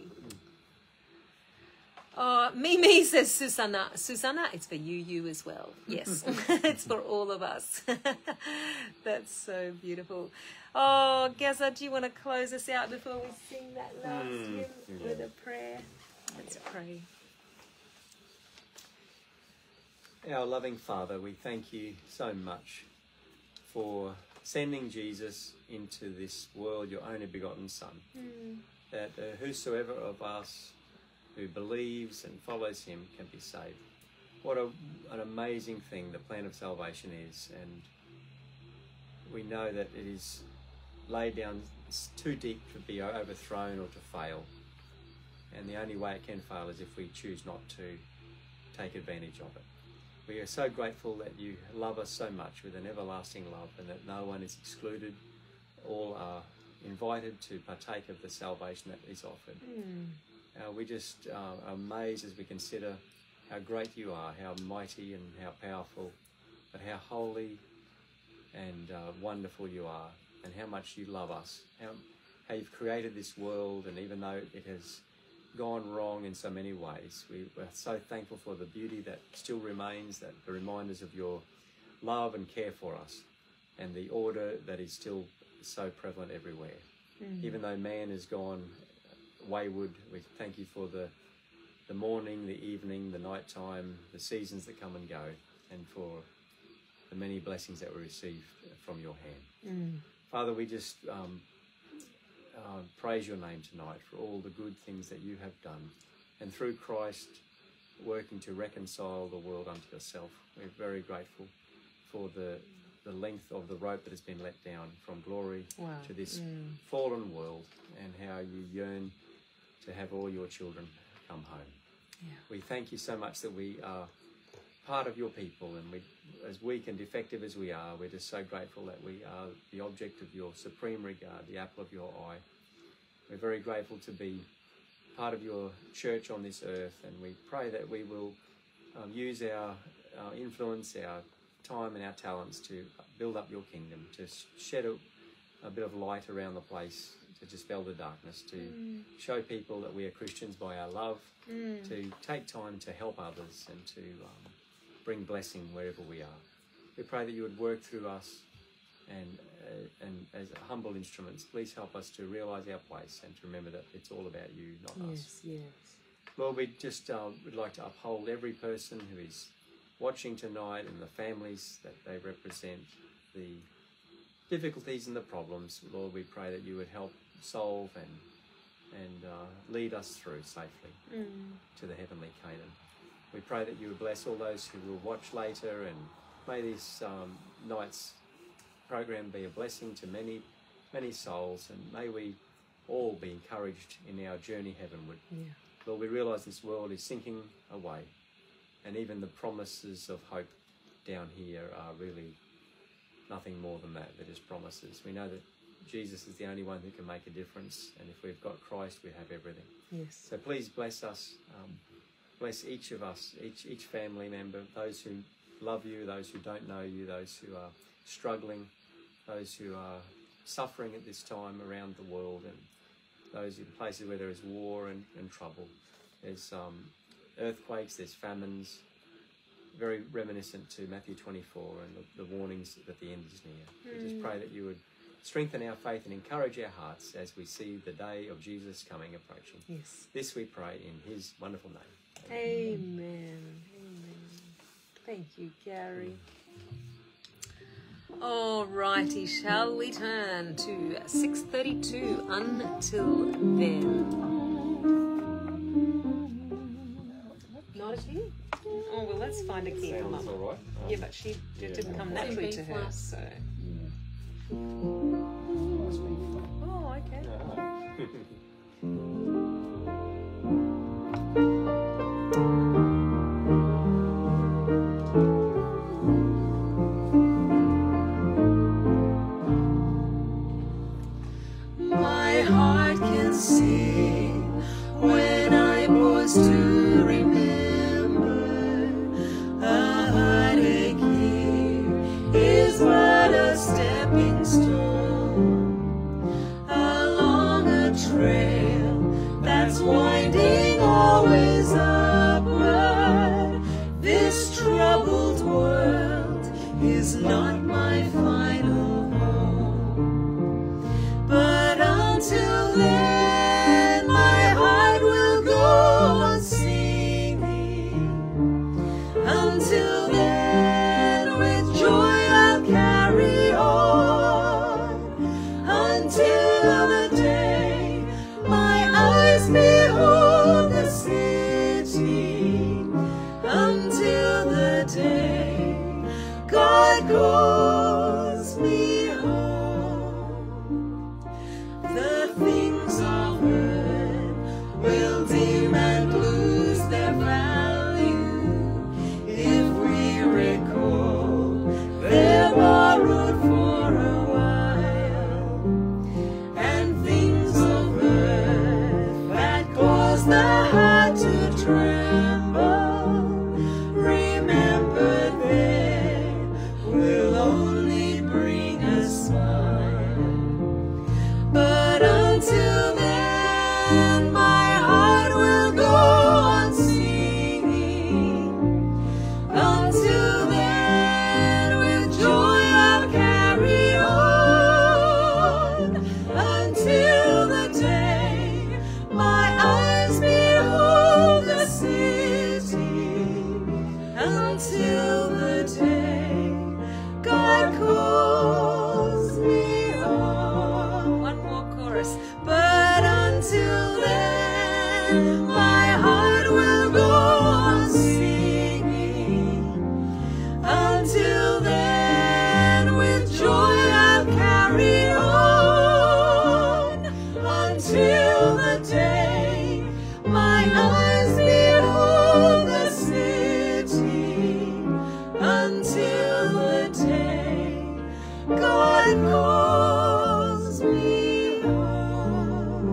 Oh, Mimi says Susanna. Susanna, it's for you as well. Yes, it's for all of us. That's so beautiful. Oh, Gaza, do you want to close us out before we sing that last hymn with a prayer? Let's pray. Our loving Father, we thank you so much for sending Jesus into this world, your only begotten Son, that whosoever of us who believes and follows him can be saved. What an amazing thing the plan of salvation is, and we know that it is laid down too deep to be overthrown or to fail, and the only way it can fail is if we choose not to take advantage of it. We are so grateful that you love us so much with an everlasting love, and that no one is excluded. All are invited to partake of the salvation that is offered. We just are amazed as we consider how great you are, how mighty and how powerful, but how holy and wonderful you are, and how much you love us, how you've created this world, and even though it has gone wrong in so many ways, we're so thankful for the beauty that still remains, that the reminders of your love and care for us, and the order that is still so prevalent everywhere. Even though man has gone wayward, we thank you for the morning, the evening, the night time, the seasons that come and go, and for the many blessings that we receive from your hand. Father, we just praise your name tonight for all the good things that you have done, and through Christ working to reconcile the world unto yourself. We're very grateful for the length of the rope that has been let down from glory to this fallen world, and how you yearn to have all your children come home. We thank you so much that we are part of your people, and we, as weak and defective as we are, we're just so grateful that we are the object of your supreme regard, the apple of your eye. We're very grateful to be part of your church on this earth, and we pray that we will use our influence, our time and our talents to build up your kingdom, to shed a bit of light around the place, to dispel the darkness, to show people that we are Christians by our love, to take time to help others, and to bring blessing wherever we are. We pray that you would work through us, and as humble instruments, please help us to realise our place and to remember that it's all about you, not us. Yes. Lord, we just would like to uphold every person who is watching tonight, and the families that they represent, the difficulties and the problems, Lord, we pray that you would help solve and lead us through safely to the heavenly Canaan. We pray that you would bless all those who will watch later, and may this night's program be a blessing to many, many souls, and may we all be encouraged in our journey heavenward. Yeah. Lord, we realise this world is sinking away, and even the promises of hope down here are really nothing more than that, they're just promises. We know that Jesus is the only one who can make a difference, and if we've got Christ, we have everything. Yes. So please bless us, bless each of us, each family member, those who love you, those who don't know you, those who are struggling, those who are suffering at this time around the world, and those in places where there is war and trouble. There's earthquakes, there's famines, very reminiscent to Matthew 24 and the warnings that the end is near. We just pray that you would strengthen our faith and encourage our hearts as we see the day of Jesus coming approaching. Yes. This we pray in his wonderful name. Amen. Amen. Thank you, Gary. Alrighty, shall we turn to 6:32 until then? Not a key? Oh, well, let's find a key for Sounds Mama. all right. Yeah, but it didn't come naturally to her, so. Must be fun. Oh, okay. My heart can sing when I pause to remember. A heartache here is but a stepping stone along a trail that's winding always upward. This troubled world is not my final home, but until then my heart will go on singing. Until then with joy I'll carry on, until the day my eyes behold the city, until the day God calls me home. The things of earth will dim and lose their value if we recall they're borrowed for a while. And things of earth that cause the heart to tremble, remember they will only bring a smile. But until then, my heart will go on singing. Until then, with joy I'll carry on, until the day my eyes behold the city, until the day God calls me home. One more chorus. But until then, my heart will go on singing. Until then, with joy I'll carry on, until the day my eyes behold the city, until the day God calls me home.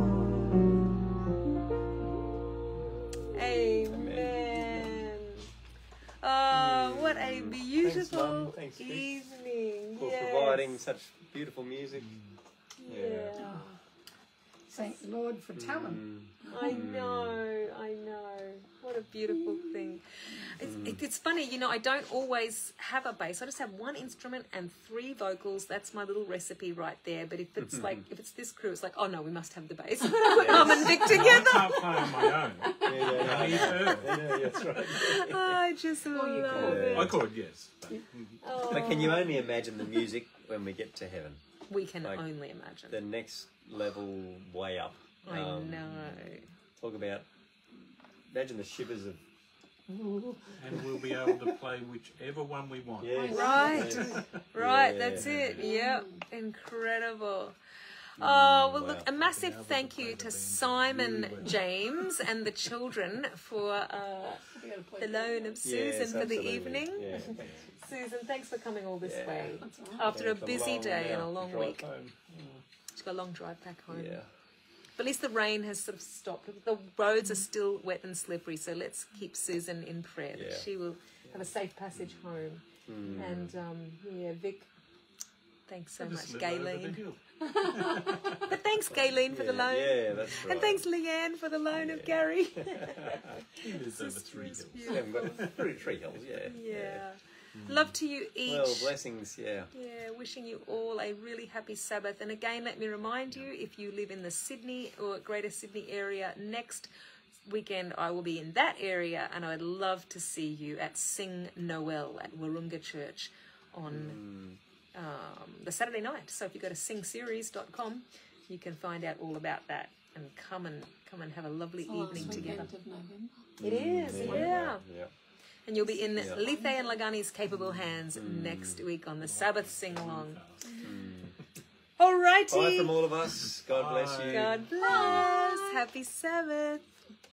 Amen. Oh, what a Mum. beautiful Thanks, Vic, evening. for Yes. providing such beautiful music. Yeah. Thank the Lord for talent. I know, I know. What a beautiful thing. It's funny, you know, I don't always have a bass. I just have one instrument and 3 vocals. That's my little recipe right there. But if it's like, if it's this crew, it's like, oh no, we must have the bass. Mum and Vic I together. can't play on my own. Yeah, Yeah. that's right. I just love it. I could, yes. But, But can you only imagine the music when we get to heaven. We can Like, only imagine. The next level way up. I know. Talk about, imagine the shivers of... And we'll be able to play whichever one we want. Yes, Right. yes. Right, Yeah. that's it. Yep. Incredible. Oh, well, look, wow. a massive thank you to Simon James and the children for the loan of Susan Yes, for the absolutely. evening. Yeah. Susan, thanks for coming all this Yeah. way. That's all right. After a It's busy long day and a now, long drive week. home. She's got a long drive back home. Yeah. But at least the rain has sort of stopped. The roads are still wet and slippery, so let's keep Susan in prayer that Yeah. she will have a safe passage home. And yeah, Vic, thanks so much, Just live over the Gayleen. hill. But thanks, Gayleen, for the loan. Yeah, that's right. And thanks, Leanne, for the loan of Gary. He lives over 3 hills. Yeah, we've got Tree Hills, yeah. Yeah. Love to you each. Well, blessings, yeah. Yeah, wishing you all a really happy Sabbath. And again, let me remind you, if you live in the Sydney or Greater Sydney area, next weekend I will be in that area, and I'd love to see you at Sing Noel at Warunga Church on the Saturday night. So if you go to singseries.com, you can find out all about that and come and have a lovely Last evening together. weekend of November. It is, yeah. Yeah. And you'll be in Lethe and Lagani's capable hands next week on the Sabbath sing-along. All righty. Bye from all of us. God bless you. God bless. Happy Sabbath.